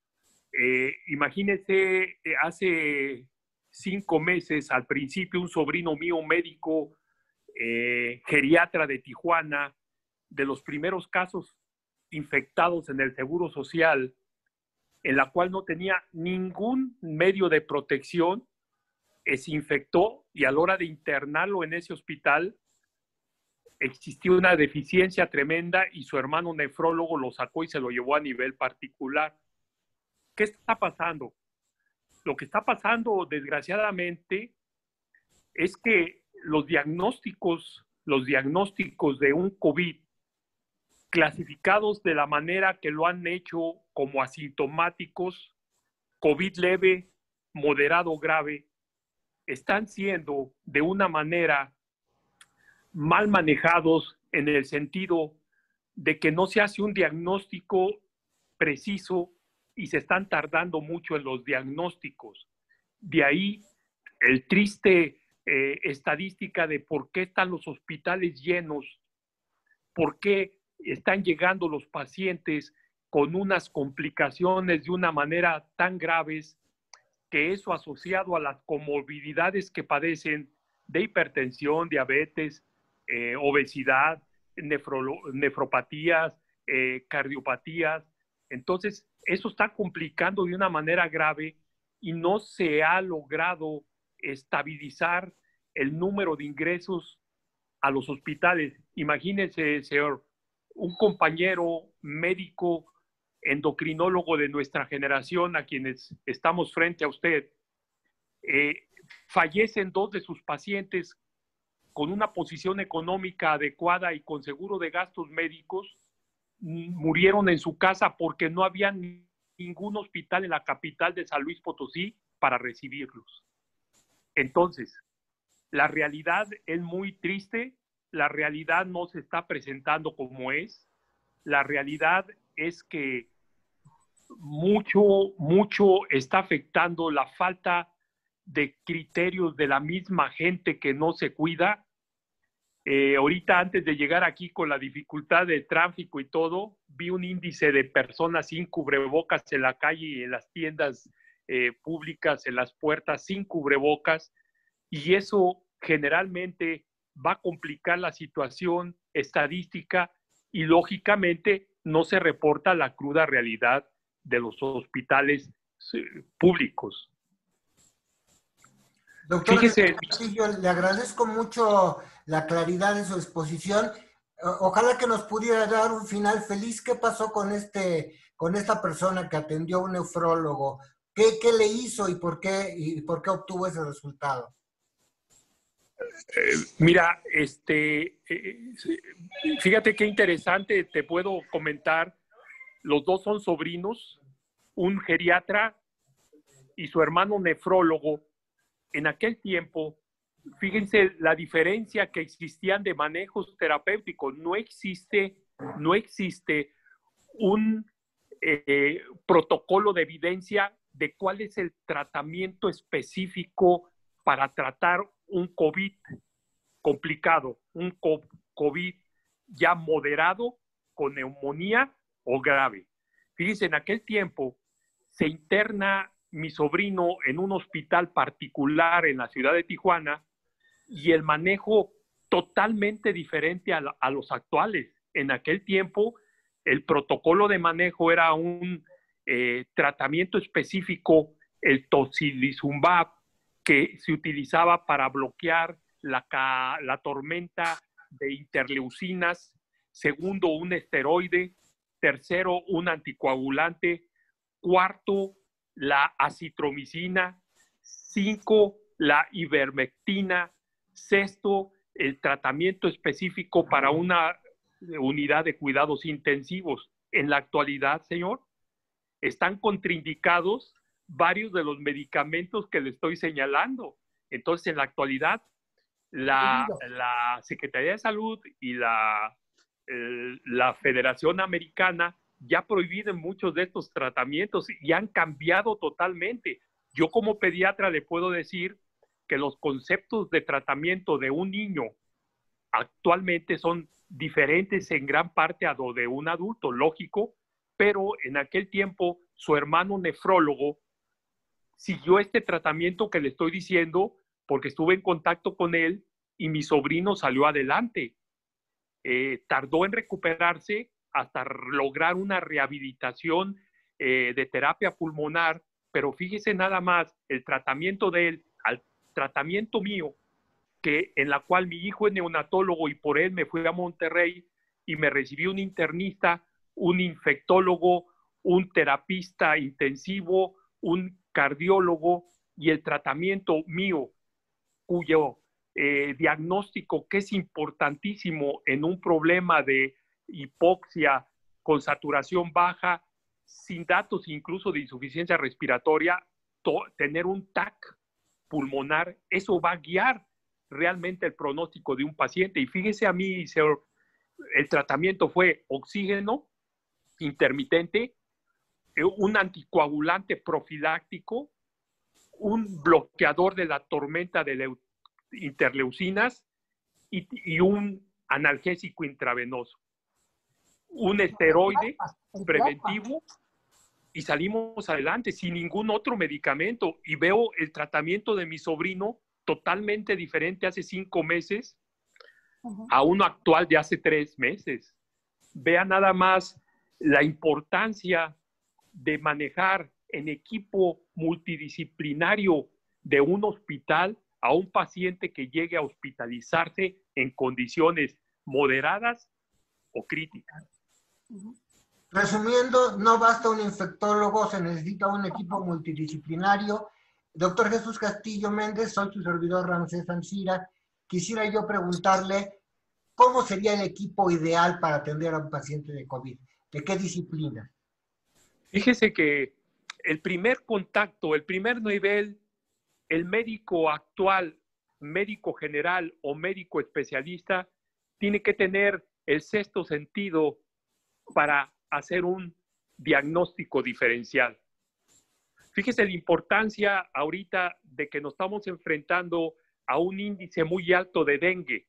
Imagínense, hace 5 meses, al principio, un sobrino mío, médico, geriatra de Tijuana, de los primeros casos infectados en el Seguro Social, en la cual no tenía ningún medio de protección, se infectó y a la hora de internarlo en ese hospital existió una deficiencia tremenda y su hermano nefrólogo lo sacó y se lo llevó a nivel particular. ¿Qué está pasando? Lo que está pasando, desgraciadamente, es que los diagnósticos de un COVID clasificados de la manera que lo han hecho como asintomáticos, COVID leve, moderado, grave, están siendo de una manera mal manejados en el sentido de que no se hace un diagnóstico preciso y se están tardando mucho en los diagnósticos. De ahí el triste estadística de por qué están los hospitales llenos, por qué están llegando los pacientes con unas complicaciones de una manera tan graves, que eso asociado a las comorbilidades que padecen de hipertensión, diabetes, obesidad, nefropatías, cardiopatías. Entonces, eso está complicando de una manera grave y no se ha logrado estabilizar el número de ingresos a los hospitales. Imagínense, señor, un compañero médico endocrinólogo de nuestra generación, a quienes estamos frente a usted, fallecen 2 de sus pacientes con una posición económica adecuada y con seguro de gastos médicos, murieron en su casa porque no había ningún hospital en la capital de San Luis Potosí para recibirlos. Entonces, la realidad es muy triste, la realidad no se está presentando como es, la realidad es que mucho está afectando la falta de criterios de la misma gente que no se cuida. Ahorita, antes de llegar aquí, con la dificultad de tráfico y todo, vi un índice de personas sin cubrebocas en la calle y en las tiendas públicas, en las puertas, sin cubrebocas, y eso generalmente va a complicar la situación estadística y lógicamente no se reporta la cruda realidad de los hospitales públicos. Doctor, fíjese, yo le agradezco mucho la claridad de su exposición. Ojalá que nos pudiera dar un final feliz. ¿Qué pasó con esta persona que atendió a un nefrólogo? ¿Qué le hizo y por qué obtuvo ese resultado? Mira, fíjate qué interesante, te puedo comentar. Los 2 son sobrinos, un geriatra y su hermano nefrólogo. En aquel tiempo, fíjense la diferencia que existían de manejos terapéuticos. No existe un protocolo de evidencia de cuál es el tratamiento específico para tratar un COVID complicado, un COVID ya moderado, con neumonía o grave. Fíjense, en aquel tiempo se interna mi sobrino en un hospital particular en la ciudad de Tijuana y el manejo totalmente diferente a los actuales. En aquel tiempo el protocolo de manejo era un tratamiento específico, el tocilizumab, que se utilizaba para bloquear la tormenta de interleucinas. Segundo, un esteroide. Tercero, un anticoagulante. Cuarto, la acitromicina, 5, la ivermectina, 6, el tratamiento específico para una unidad de cuidados intensivos. En la actualidad, señor, están contraindicados varios de los medicamentos que le estoy señalando. Entonces, en la actualidad, la Secretaría de Salud y la Federación Americana ya prohíben muchos de estos tratamientos y han cambiado totalmente. Yo como pediatra le puedo decir que los conceptos de tratamiento de un niño actualmente son diferentes en gran parte a lo de un adulto, lógico, pero en aquel tiempo su hermano nefrólogo siguió este tratamiento que le estoy diciendo porque estuve en contacto con él y mi sobrino salió adelante. Tardó en recuperarse hasta lograr una rehabilitación de terapia pulmonar, pero fíjese nada más el tratamiento de él al tratamiento mío, que en la cual mi hijo es neonatólogo y por él me fui a Monterrey y me recibió un internista, un infectólogo, un terapista intensivo, un cardiólogo, y el tratamiento mío, cuyo diagnóstico, que es importantísimo en un problema de hipoxia con saturación baja, sin datos incluso de insuficiencia respiratoria, tener un TAC pulmonar, eso va a guiar realmente el pronóstico de un paciente. Y fíjese a mí, señor, el tratamiento fue oxígeno intermitente, un anticoagulante profiláctico, un bloqueador de la tormenta de interleucinas y un analgésico intravenoso, un esteroide preventivo, y salimos adelante sin ningún otro medicamento. Y veo el tratamiento de mi sobrino totalmente diferente hace 5 meses a uno actual de hace 3 meses. Vea nada más la importancia de manejar en equipo multidisciplinario de un hospital a un paciente que llegue a hospitalizarse en condiciones moderadas o críticas. Resumiendo, no basta un infectólogo, se necesita un equipo multidisciplinario. Doctor Jesús Castillo Méndez, soy su servidor Ramsés Ancira. Quisiera yo preguntarle, ¿cómo sería el equipo ideal para atender a un paciente de COVID? ¿De qué disciplina? Fíjese que el primer contacto, el primer nivel, el médico actual, médico general o médico especialista, tiene que tener el sexto sentido para hacer un diagnóstico diferencial. Fíjese la importancia ahorita de que nos estamos enfrentando a un índice muy alto de dengue.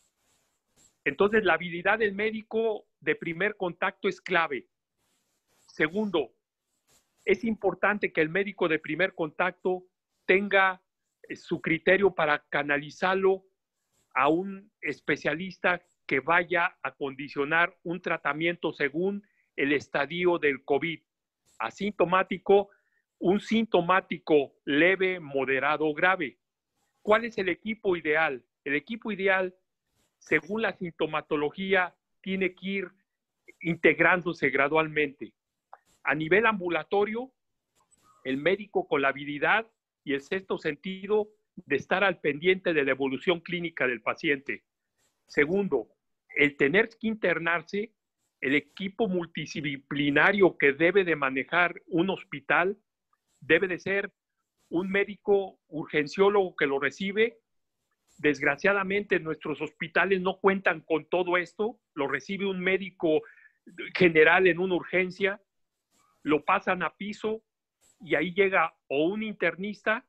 Entonces, la habilidad del médico de primer contacto es clave. Segundo, es importante que el médico de primer contacto tenga su criterio para canalizarlo a un especialista que vaya a condicionar un tratamiento según el estadio del COVID. Asintomático, un sintomático leve, moderado o grave. ¿Cuál es el equipo ideal? El equipo ideal, según la sintomatología, tiene que ir integrándose gradualmente. A nivel ambulatorio, el médico con la habilidad y el sexto sentido de estar al pendiente de la evolución clínica del paciente. Segundo, el tener que internarse, el equipo multidisciplinario que debe de manejar un hospital debe de ser un médico urgenciólogo que lo recibe. Desgraciadamente, nuestros hospitales no cuentan con todo esto. Lo recibe un médico general en una urgencia, lo pasan a piso y ahí llega o un internista,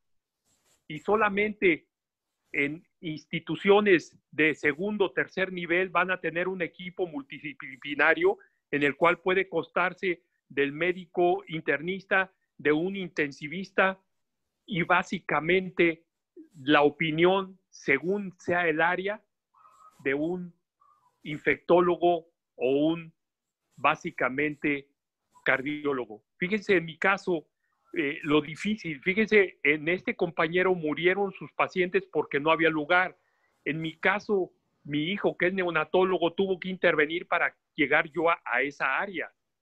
y solamente en instituciones de segundo o tercer nivel van a tener un equipo multidisciplinario en el cual puede constarse del médico internista, de un intensivista y básicamente la opinión, según sea el área, de un infectólogo o un básicamente cardiólogo. Fíjense en mi caso, lo difícil. Fíjense, en este compañero murieron sus pacientes porque no había lugar. En mi caso, mi hijo, que es neonatólogo, tuvo que intervenir para llegar yo a esa área.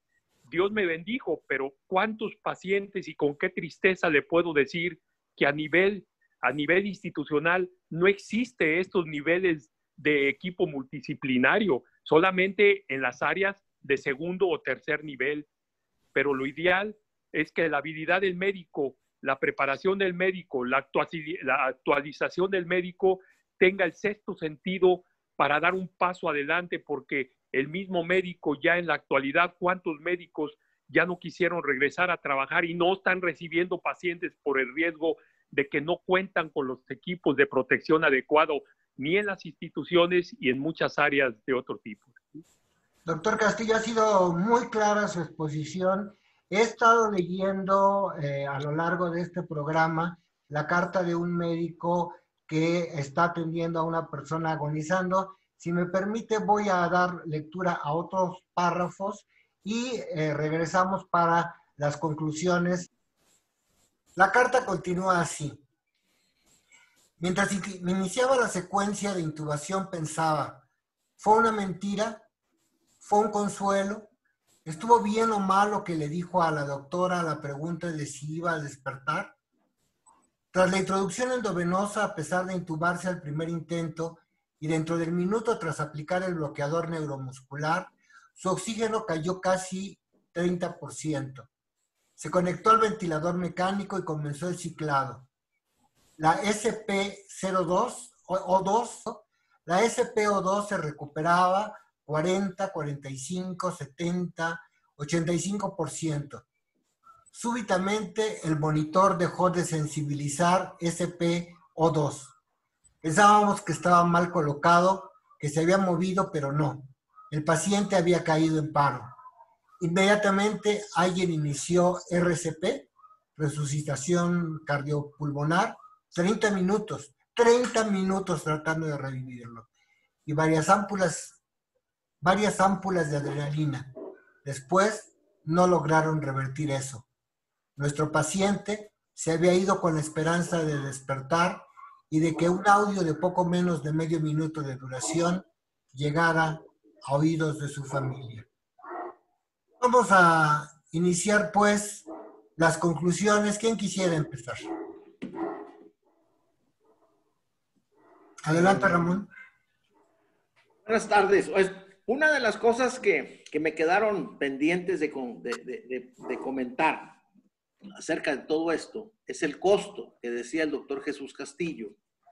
Dios me bendijo, pero ¿cuántos pacientes y con qué tristeza le puedo decir que a nivel institucional no existe estos niveles de equipo multidisciplinario, solamente en las áreas de segundo o tercer nivel? Pero lo ideal es que la habilidad del médico, la preparación del médico, la actualización del médico tenga el sexto sentido para dar un paso adelante, porque el mismo médico ya en la actualidad, ¿cuántos médicos ya no quisieron regresar a trabajar y no están recibiendo pacientes por el riesgo de que no cuentan con los equipos de protección adecuado, ni en las instituciones y en muchas áreas de otro tipo? Doctor Castillo, ha sido muy clara su exposición. He estado leyendo a lo largo de este programa la carta de un médico que está atendiendo a una persona agonizando. Si me permite, voy a dar lectura a otros párrafos y regresamos para las conclusiones. La carta continúa así. Mientras me iniciaba la secuencia de intubación pensaba, ¿fue una mentira? ¿Fue un consuelo? ¿Estuvo bien o mal lo que le dijo a la doctora a la pregunta de si iba a despertar? Tras la introducción endovenosa, a pesar de intubarse al primer intento y dentro del minuto tras aplicar el bloqueador neuromuscular, su oxígeno cayó casi 30%. Se conectó al ventilador mecánico y comenzó el ciclado. La SpO2 se recuperaba 40, 45, 70, 85%. Súbitamente el monitor dejó de sensibilizar SpO2. Pensábamos que estaba mal colocado, que se había movido, pero no. El paciente había caído en paro. Inmediatamente alguien inició RCP, resucitación cardiopulmonar, 30 minutos tratando de revivirlo. Y varias ámpulas de adrenalina. Después no lograron revertir eso. Nuestro paciente se había ido con la esperanza de despertar y de que un audio de poco menos de medio minuto de duración llegara a oídos de su familia. Vamos a iniciar pues las conclusiones. ¿Quién quisiera empezar? Adelante, Ramón. Buenas tardes. Una de las cosas que me quedaron pendientes de comentar acerca de todo esto es el costo que decía el doctor Jesús Castillo.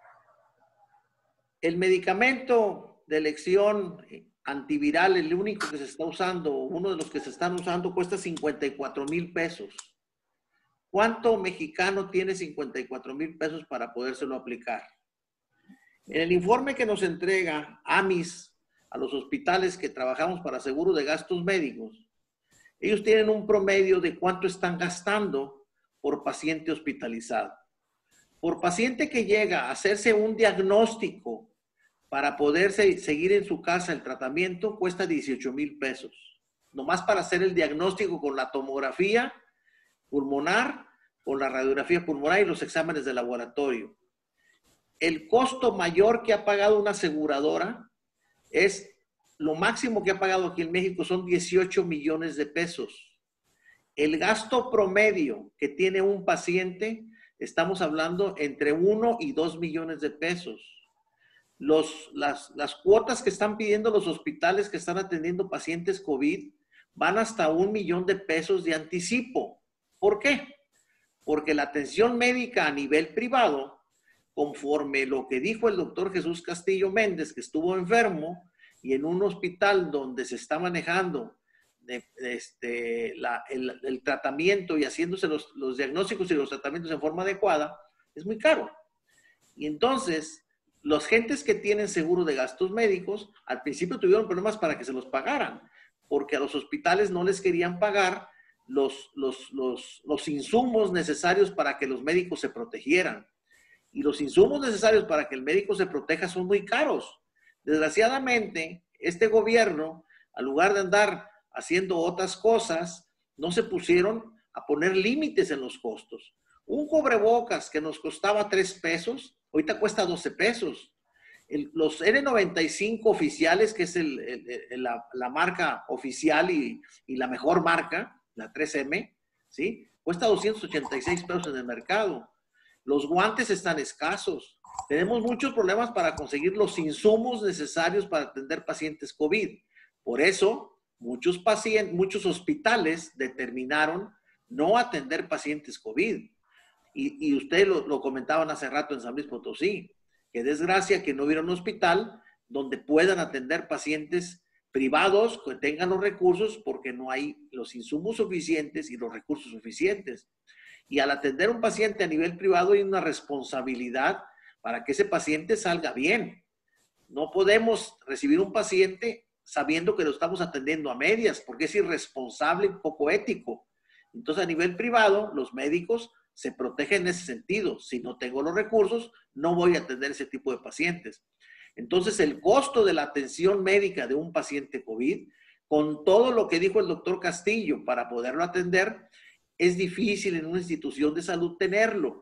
El medicamento de elección antiviral, el único que se está usando, uno de los que se están usando, cuesta 54,000 pesos. ¿Cuánto mexicano tiene 54,000 pesos para podérselo aplicar? En el informe que nos entrega AMIS a los hospitales que trabajamos para seguro de gastos médicos, ellos tienen un promedio de cuánto están gastando por paciente hospitalizado. Por paciente que llega a hacerse un diagnóstico para poder seguir en su casa el tratamiento, cuesta 18,000 pesos. Nomás para hacer el diagnóstico con la tomografía pulmonar, con la radiografía pulmonar y los exámenes de laboratorio. El costo mayor que ha pagado una aseguradora es, lo máximo que ha pagado aquí en México son 18 millones de pesos. El gasto promedio que tiene un paciente, estamos hablando entre 1 y 2 millones de pesos. Las cuotas que están pidiendo los hospitales que están atendiendo pacientes COVID van hasta 1 millón de pesos de anticipo. ¿Por qué? Porque la atención médica a nivel privado, conforme lo que dijo el doctor Jesús Castillo Méndez, que estuvo enfermo y en un hospital donde se está manejando el tratamiento y haciéndose los diagnósticos y los tratamientos en forma adecuada, es muy caro. Y entonces, los gentes que tienen seguro de gastos médicos, al principio tuvieron problemas para que se los pagaran, porque a los hospitales no les querían pagar los insumos necesarios para que los médicos se protegieran. Y los insumos necesarios para que el médico se proteja son muy caros. Desgraciadamente, este gobierno, al lugar de andar haciendo otras cosas, no se pusieron a poner límites en los costos. Un cubrebocas que nos costaba 3 pesos, ahorita cuesta 12 pesos. Los N95 oficiales, que es la marca oficial y la mejor marca, la 3M, ¿sí? Cuesta 286 pesos en el mercado. Los guantes están escasos. Tenemos muchos problemas para conseguir los insumos necesarios para atender pacientes COVID. Por eso, muchos hospitales determinaron no atender pacientes COVID. Y ustedes lo comentaban hace rato en San Luis Potosí. Qué desgracia que no hubiera un hospital donde puedan atender pacientes privados que tengan los recursos porque no hay los insumos suficientes y los recursos suficientes. Y al atender a un paciente a nivel privado hay una responsabilidad para que ese paciente salga bien. No podemos recibir un paciente sabiendo que lo estamos atendiendo a medias porque es irresponsable y poco ético. Entonces, a nivel privado, los médicos se protegen en ese sentido. Si no tengo los recursos, no voy a atender ese tipo de pacientes. Entonces, el costo de la atención médica de un paciente COVID, con todo lo que dijo el doctor Castillo para poderlo atender, es difícil en una institución de salud tenerlo.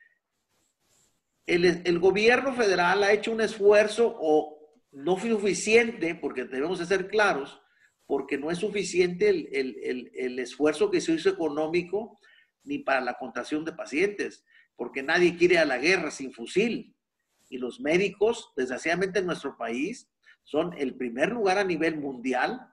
El gobierno federal ha hecho un esfuerzo, o no suficiente, porque debemos de ser claros, porque no es suficiente el esfuerzo que se hizo económico ni para la contratación de pacientes, porque nadie quiere ir a la guerra sin fusil. Y los médicos, desgraciadamente en nuestro país, son el primer lugar a nivel mundial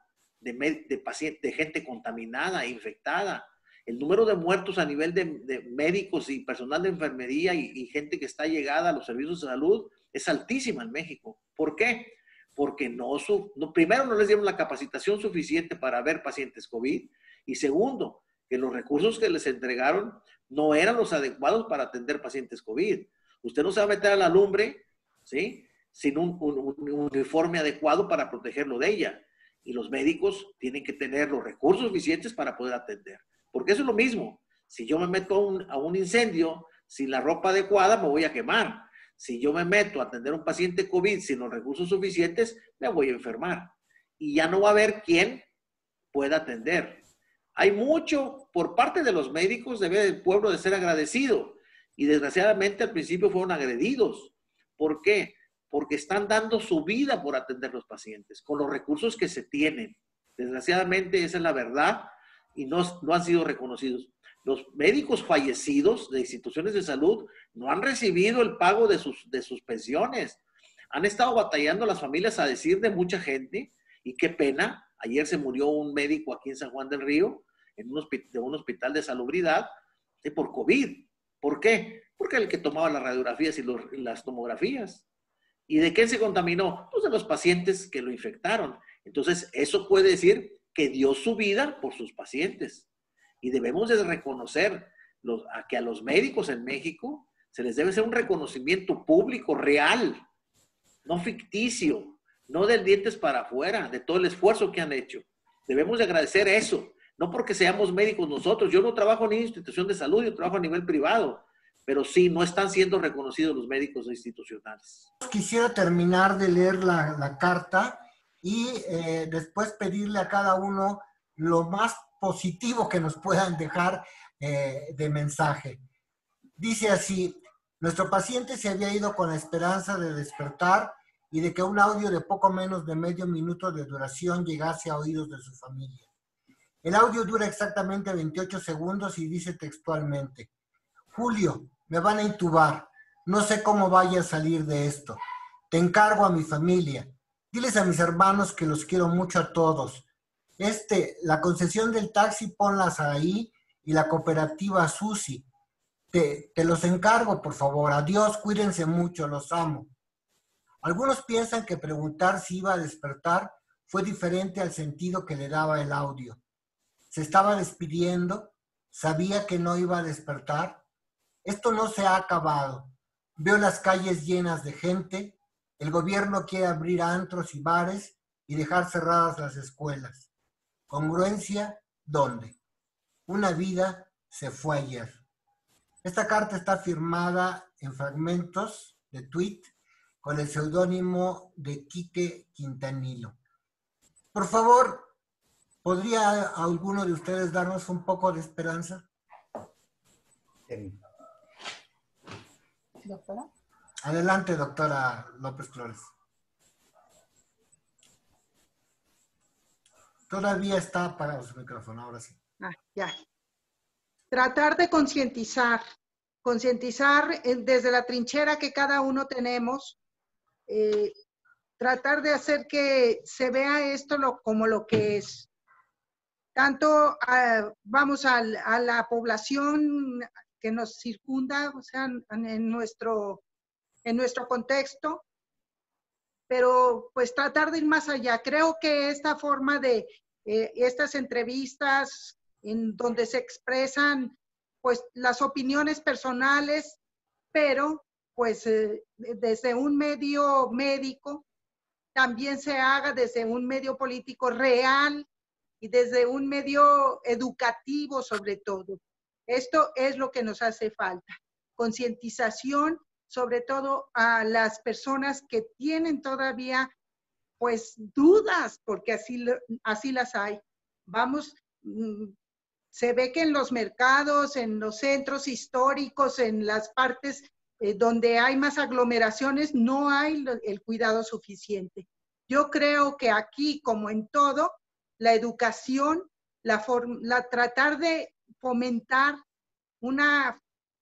de gente contaminada, infectada. El número de muertos a nivel de médicos y personal de enfermería y gente que está llegada a los servicios de salud es altísima en México. ¿Por qué? Porque primero no les dieron la capacitación suficiente para ver pacientes COVID y segundo, que los recursos que les entregaron no eran los adecuados para atender pacientes COVID. Usted no se va a meter a la lumbre, ¿sí?, sin un uniforme adecuado para protegerlo de ella. Y los médicos tienen que tener los recursos suficientes para poder atender. Porque eso es lo mismo. Si yo me meto a un incendio sin la ropa adecuada, me voy a quemar. Si yo me meto a atender a un paciente COVID sin los recursos suficientes, me voy a enfermar. Y ya no va a haber quien pueda atender. Hay mucho por parte de los médicos, debe el pueblo de ser agradecido. Y desgraciadamente al principio fueron agredidos. ¿Por qué? Porque están dando su vida por atender a los pacientes, con los recursos que se tienen. Desgraciadamente esa es la verdad y no han sido reconocidos. Los médicos fallecidos de instituciones de salud no han recibido el pago de sus pensiones. Han estado batallando las familias a decir de mucha gente, y qué pena. Ayer se murió un médico aquí en San Juan del Río, en un hospital de salubridad, por COVID. ¿Por qué? Porque era el que tomaba las radiografías y las tomografías. ¿Y de qué se contaminó? Pues de los pacientes que lo infectaron. Entonces, eso puede decir que dio su vida por sus pacientes. Y debemos de reconocer que a los médicos en México se les debe hacer un reconocimiento público real, no ficticio, no del dientes para afuera, de todo el esfuerzo que han hecho. Debemos de agradecer eso, no porque seamos médicos nosotros. Yo no trabajo en una institución de salud, yo trabajo a nivel privado, pero sí, no están siendo reconocidos los médicos institucionales. Quisiera terminar de leer la carta y después pedirle a cada uno lo más positivo que nos puedan dejar de mensaje. Dice así: nuestro paciente se había ido con la esperanza de despertar y de que un audio de poco menos de medio minuto de duración llegase a oídos de su familia. El audio dura exactamente 28 segundos y dice textualmente: Julio, me van a intubar. No sé cómo vaya a salir de esto. Te encargo a mi familia. Diles a mis hermanos que los quiero mucho a todos. La concesión del taxi, ponlas ahí, y la cooperativa Susi. Te los encargo, por favor. Adiós, cuídense mucho, los amo. Algunos piensan que preguntar si iba a despertar fue diferente al sentido que le daba el audio. Se estaba despidiendo, sabía que no iba a despertar. Esto no se ha acabado. Veo las calles llenas de gente. El gobierno quiere abrir antros y bares y dejar cerradas las escuelas. ¿Congruencia? ¿Dónde? Una vida se fue ayer. Esta carta está firmada en fragmentos de tweet con el seudónimo de Quique Quintanilo. Por favor, ¿podría alguno de ustedes darnos un poco de esperanza? ¿Doctora? Adelante, doctora López Flores. Todavía está apagado su micrófono, ahora sí. Ya. Tratar de concientizar desde la trinchera que cada uno tenemos, tratar de hacer que se vea esto como lo que es. Tanto vamos a la población que nos circunda, o sea, en nuestro contexto, pero pues tratar de ir más allá. Creo que esta forma de estas entrevistas en donde se expresan pues las opiniones personales, pero pues desde un medio médico, también se haga desde un medio político real y desde un medio educativo sobre todo. Esto es lo que nos hace falta. Concientización, sobre todo a las personas que tienen todavía pues dudas, porque así las hay. Vamos, se ve que en los mercados, en los centros históricos, en las partes donde hay más aglomeraciones, no hay el cuidado suficiente. Yo creo que aquí, como en todo, la educación, tratar de fomentar una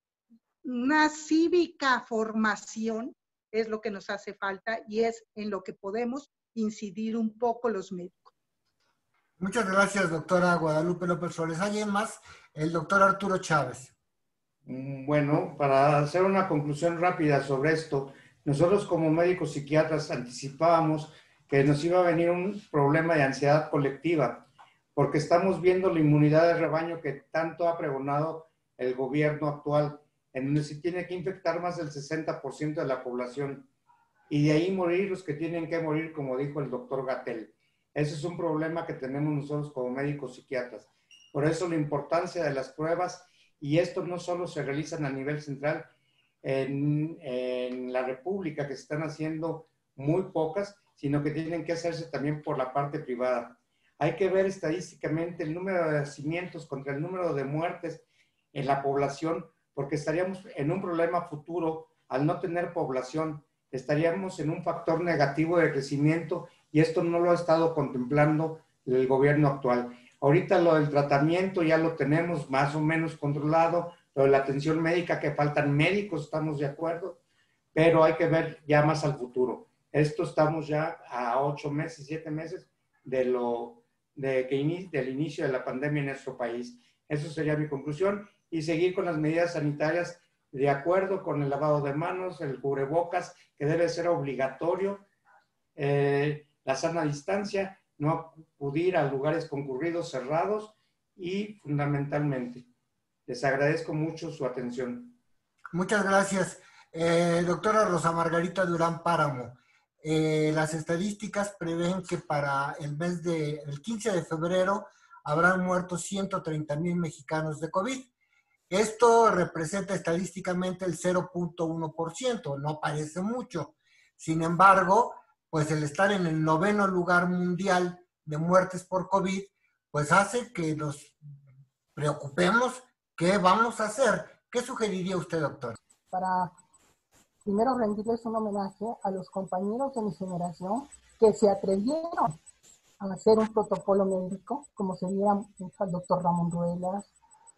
cívica formación es lo que nos hace falta y es en lo que podemos incidir un poco los médicos. Muchas gracias, doctora Guadalupe López Flores. ¿Alguien más? El doctor Arturo Chávez. Bueno, para hacer una conclusión rápida sobre esto, nosotros como médicos psiquiatras anticipábamos que nos iba a venir un problema de ansiedad colectiva, porque estamos viendo la inmunidad de rebaño que tanto ha pregonado el gobierno actual, en donde se tiene que infectar más del 60% de la población y de ahí morir los que tienen que morir, como dijo el doctor Gatell. Ese es un problema que tenemos nosotros como médicos psiquiatras. Por eso la importancia de las pruebas, y esto no solo se realizan a nivel central, en la República, que se están haciendo muy pocas, sino que tienen que hacerse también por la parte privada. Hay que ver estadísticamente el número de nacimientos contra el número de muertes en la población, porque estaríamos en un problema futuro al no tener población, estaríamos en un factor negativo de crecimiento y esto no lo ha estado contemplando el gobierno actual. Ahorita lo del tratamiento ya lo tenemos más o menos controlado, lo de la atención médica, que faltan médicos, estamos de acuerdo, pero hay que ver ya más al futuro. Esto estamos ya a 8 meses, 7 meses del inicio de la pandemia en nuestro país. Eso sería mi conclusión y seguir con las medidas sanitarias de acuerdo con el lavado de manos, el cubrebocas, que debe ser obligatorio, la sana distancia, no acudir a lugares concurridos, cerrados y fundamentalmente, les agradezco mucho su atención. Muchas gracias. Doctora Rosa Margarita Durán Páramo, las estadísticas prevén que para el 15 de febrero habrán muerto 130,000 mexicanos de COVID. Esto representa estadísticamente el 0.1%, no parece mucho. Sin embargo, pues el estar en el 9º lugar mundial de muertes por COVID, pues hace que nos preocupemos. ¿Qué vamos a hacer? ¿Qué sugeriría usted, doctor? Para primero rendirles un homenaje a los compañeros de mi generación que se atrevieron a hacer un protocolo médico, como sería al doctor Ramón Ruelas,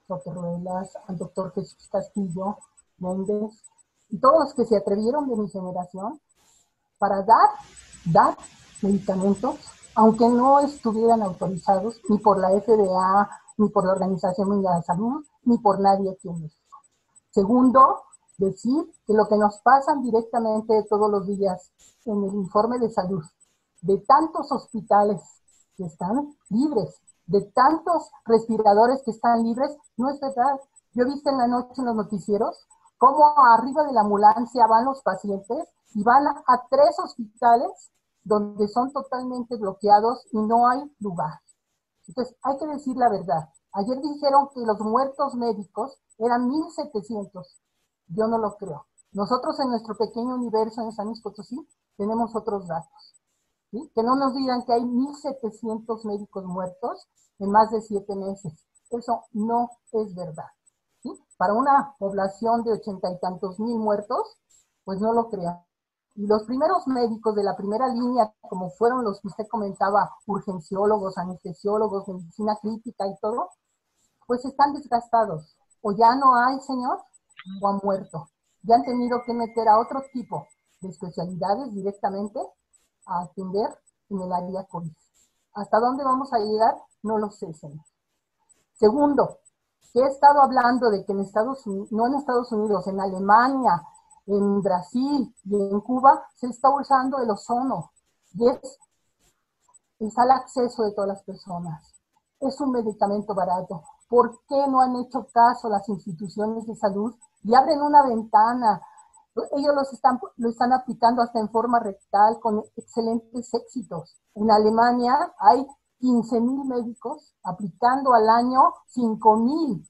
al doctor Jesús Castillo Méndez, y todos los que se atrevieron de mi generación para dar medicamentos, aunque no estuvieran autorizados ni por la FDA, ni por la Organización Mundial de Salud, ni por nadie aquí en México. Segundo, decir que lo que nos pasan directamente todos los días en el informe de salud, de tantos hospitales que están libres, de tantos respiradores que están libres, no es verdad. Yo he visto en la noche en los noticieros cómo arriba de la ambulancia van los pacientes y van a 3 hospitales donde son totalmente bloqueados y no hay lugar. Entonces, hay que decir la verdad. Ayer dijeron que los muertos médicos eran 1,700. Yo no lo creo. Nosotros en nuestro pequeño universo en San Luis Potosí tenemos otros datos. ¿Sí? Que no nos digan que hay 1,700 médicos muertos en más de 7 meses. Eso no es verdad. ¿Sí? Para una población de 80 y tantos mil muertos, Pues no lo creo. Y los primeros médicos de la primera línea, como fueron los que usted comentaba, urgenciólogos, anestesiólogos, medicina crítica y todo, pues están desgastados. O ya no hay, señor, o han muerto. Ya han tenido que meter a otro tipo de especialidades directamente a atender en el área COVID. ¿Hasta dónde vamos a llegar? No lo sé, señor. Segundo, que he estado hablando de que en Estados Unidos, no en Estados Unidos, en Alemania, en Brasil y en Cuba, se está usando el ozono y es al acceso de todas las personas. Es un medicamento barato. ¿Por qué no han hecho caso las instituciones de salud y abren una ventana? Ellos lo están aplicando hasta en forma rectal con excelentes éxitos. En Alemania hay 15,000 médicos aplicando al año 5,000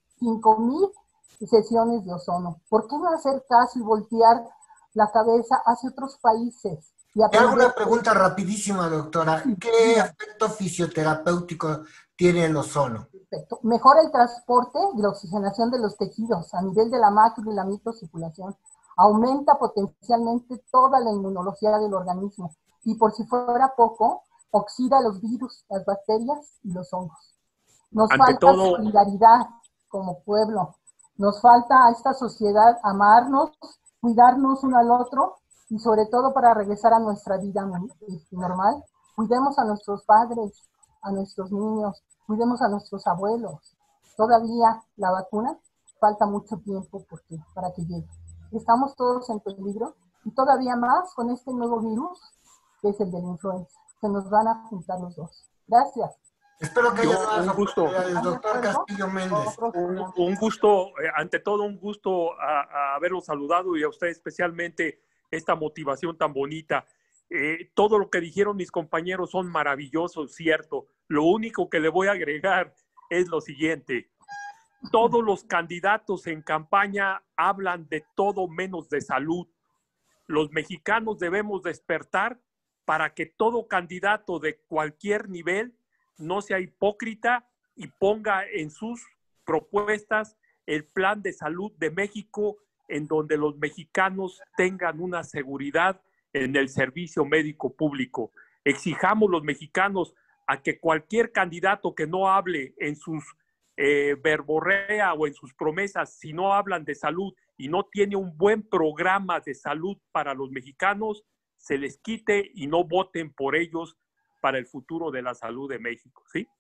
sesiones de ozono. ¿Por qué no hacer caso y voltear la cabeza hacia otros países? Y hago una pregunta rapidísima, doctora. ¿Qué efecto fisioterapéutico tiene el ozono? Perfecto. Mejora el transporte y la oxigenación de los tejidos a nivel de la macro y la microcirculación. Aumenta potencialmente toda la inmunología del organismo. Y por si fuera poco, oxida los virus, las bacterias y los hongos. Nos falta solidaridad como pueblo. Nos falta a esta sociedad amarnos, cuidarnos uno al otro y sobre todo para regresar a nuestra vida normal. Cuidemos a nuestros padres, a nuestros niños, cuidemos a nuestros abuelos. Todavía la vacuna falta mucho tiempo para que llegue. Estamos todos en peligro y todavía más con este nuevo virus que es el de la influenza. Se nos van a juntar los dos. Gracias. Espero que haya un gusto. Doctor Castillo Méndez. Un gusto, ante todo un gusto a haberlo saludado y a usted especialmente esta motivación tan bonita. Todo lo que dijeron mis compañeros son maravillosos, cierto. Lo único que le voy a agregar es lo siguiente. Todos los candidatos en campaña hablan de todo menos de salud. Los mexicanos debemos despertar para que todo candidato de cualquier nivel no sea hipócrita y ponga en sus propuestas el plan de salud de México en donde los mexicanos tengan una seguridad en el servicio médico público. Exijamos los mexicanos a que cualquier candidato que no hable en sus verborrea o en sus promesas, si no hablan de salud y no tiene un buen programa de salud para los mexicanos, se les quite y no voten por ellos para el futuro de la salud de México, ¿sí?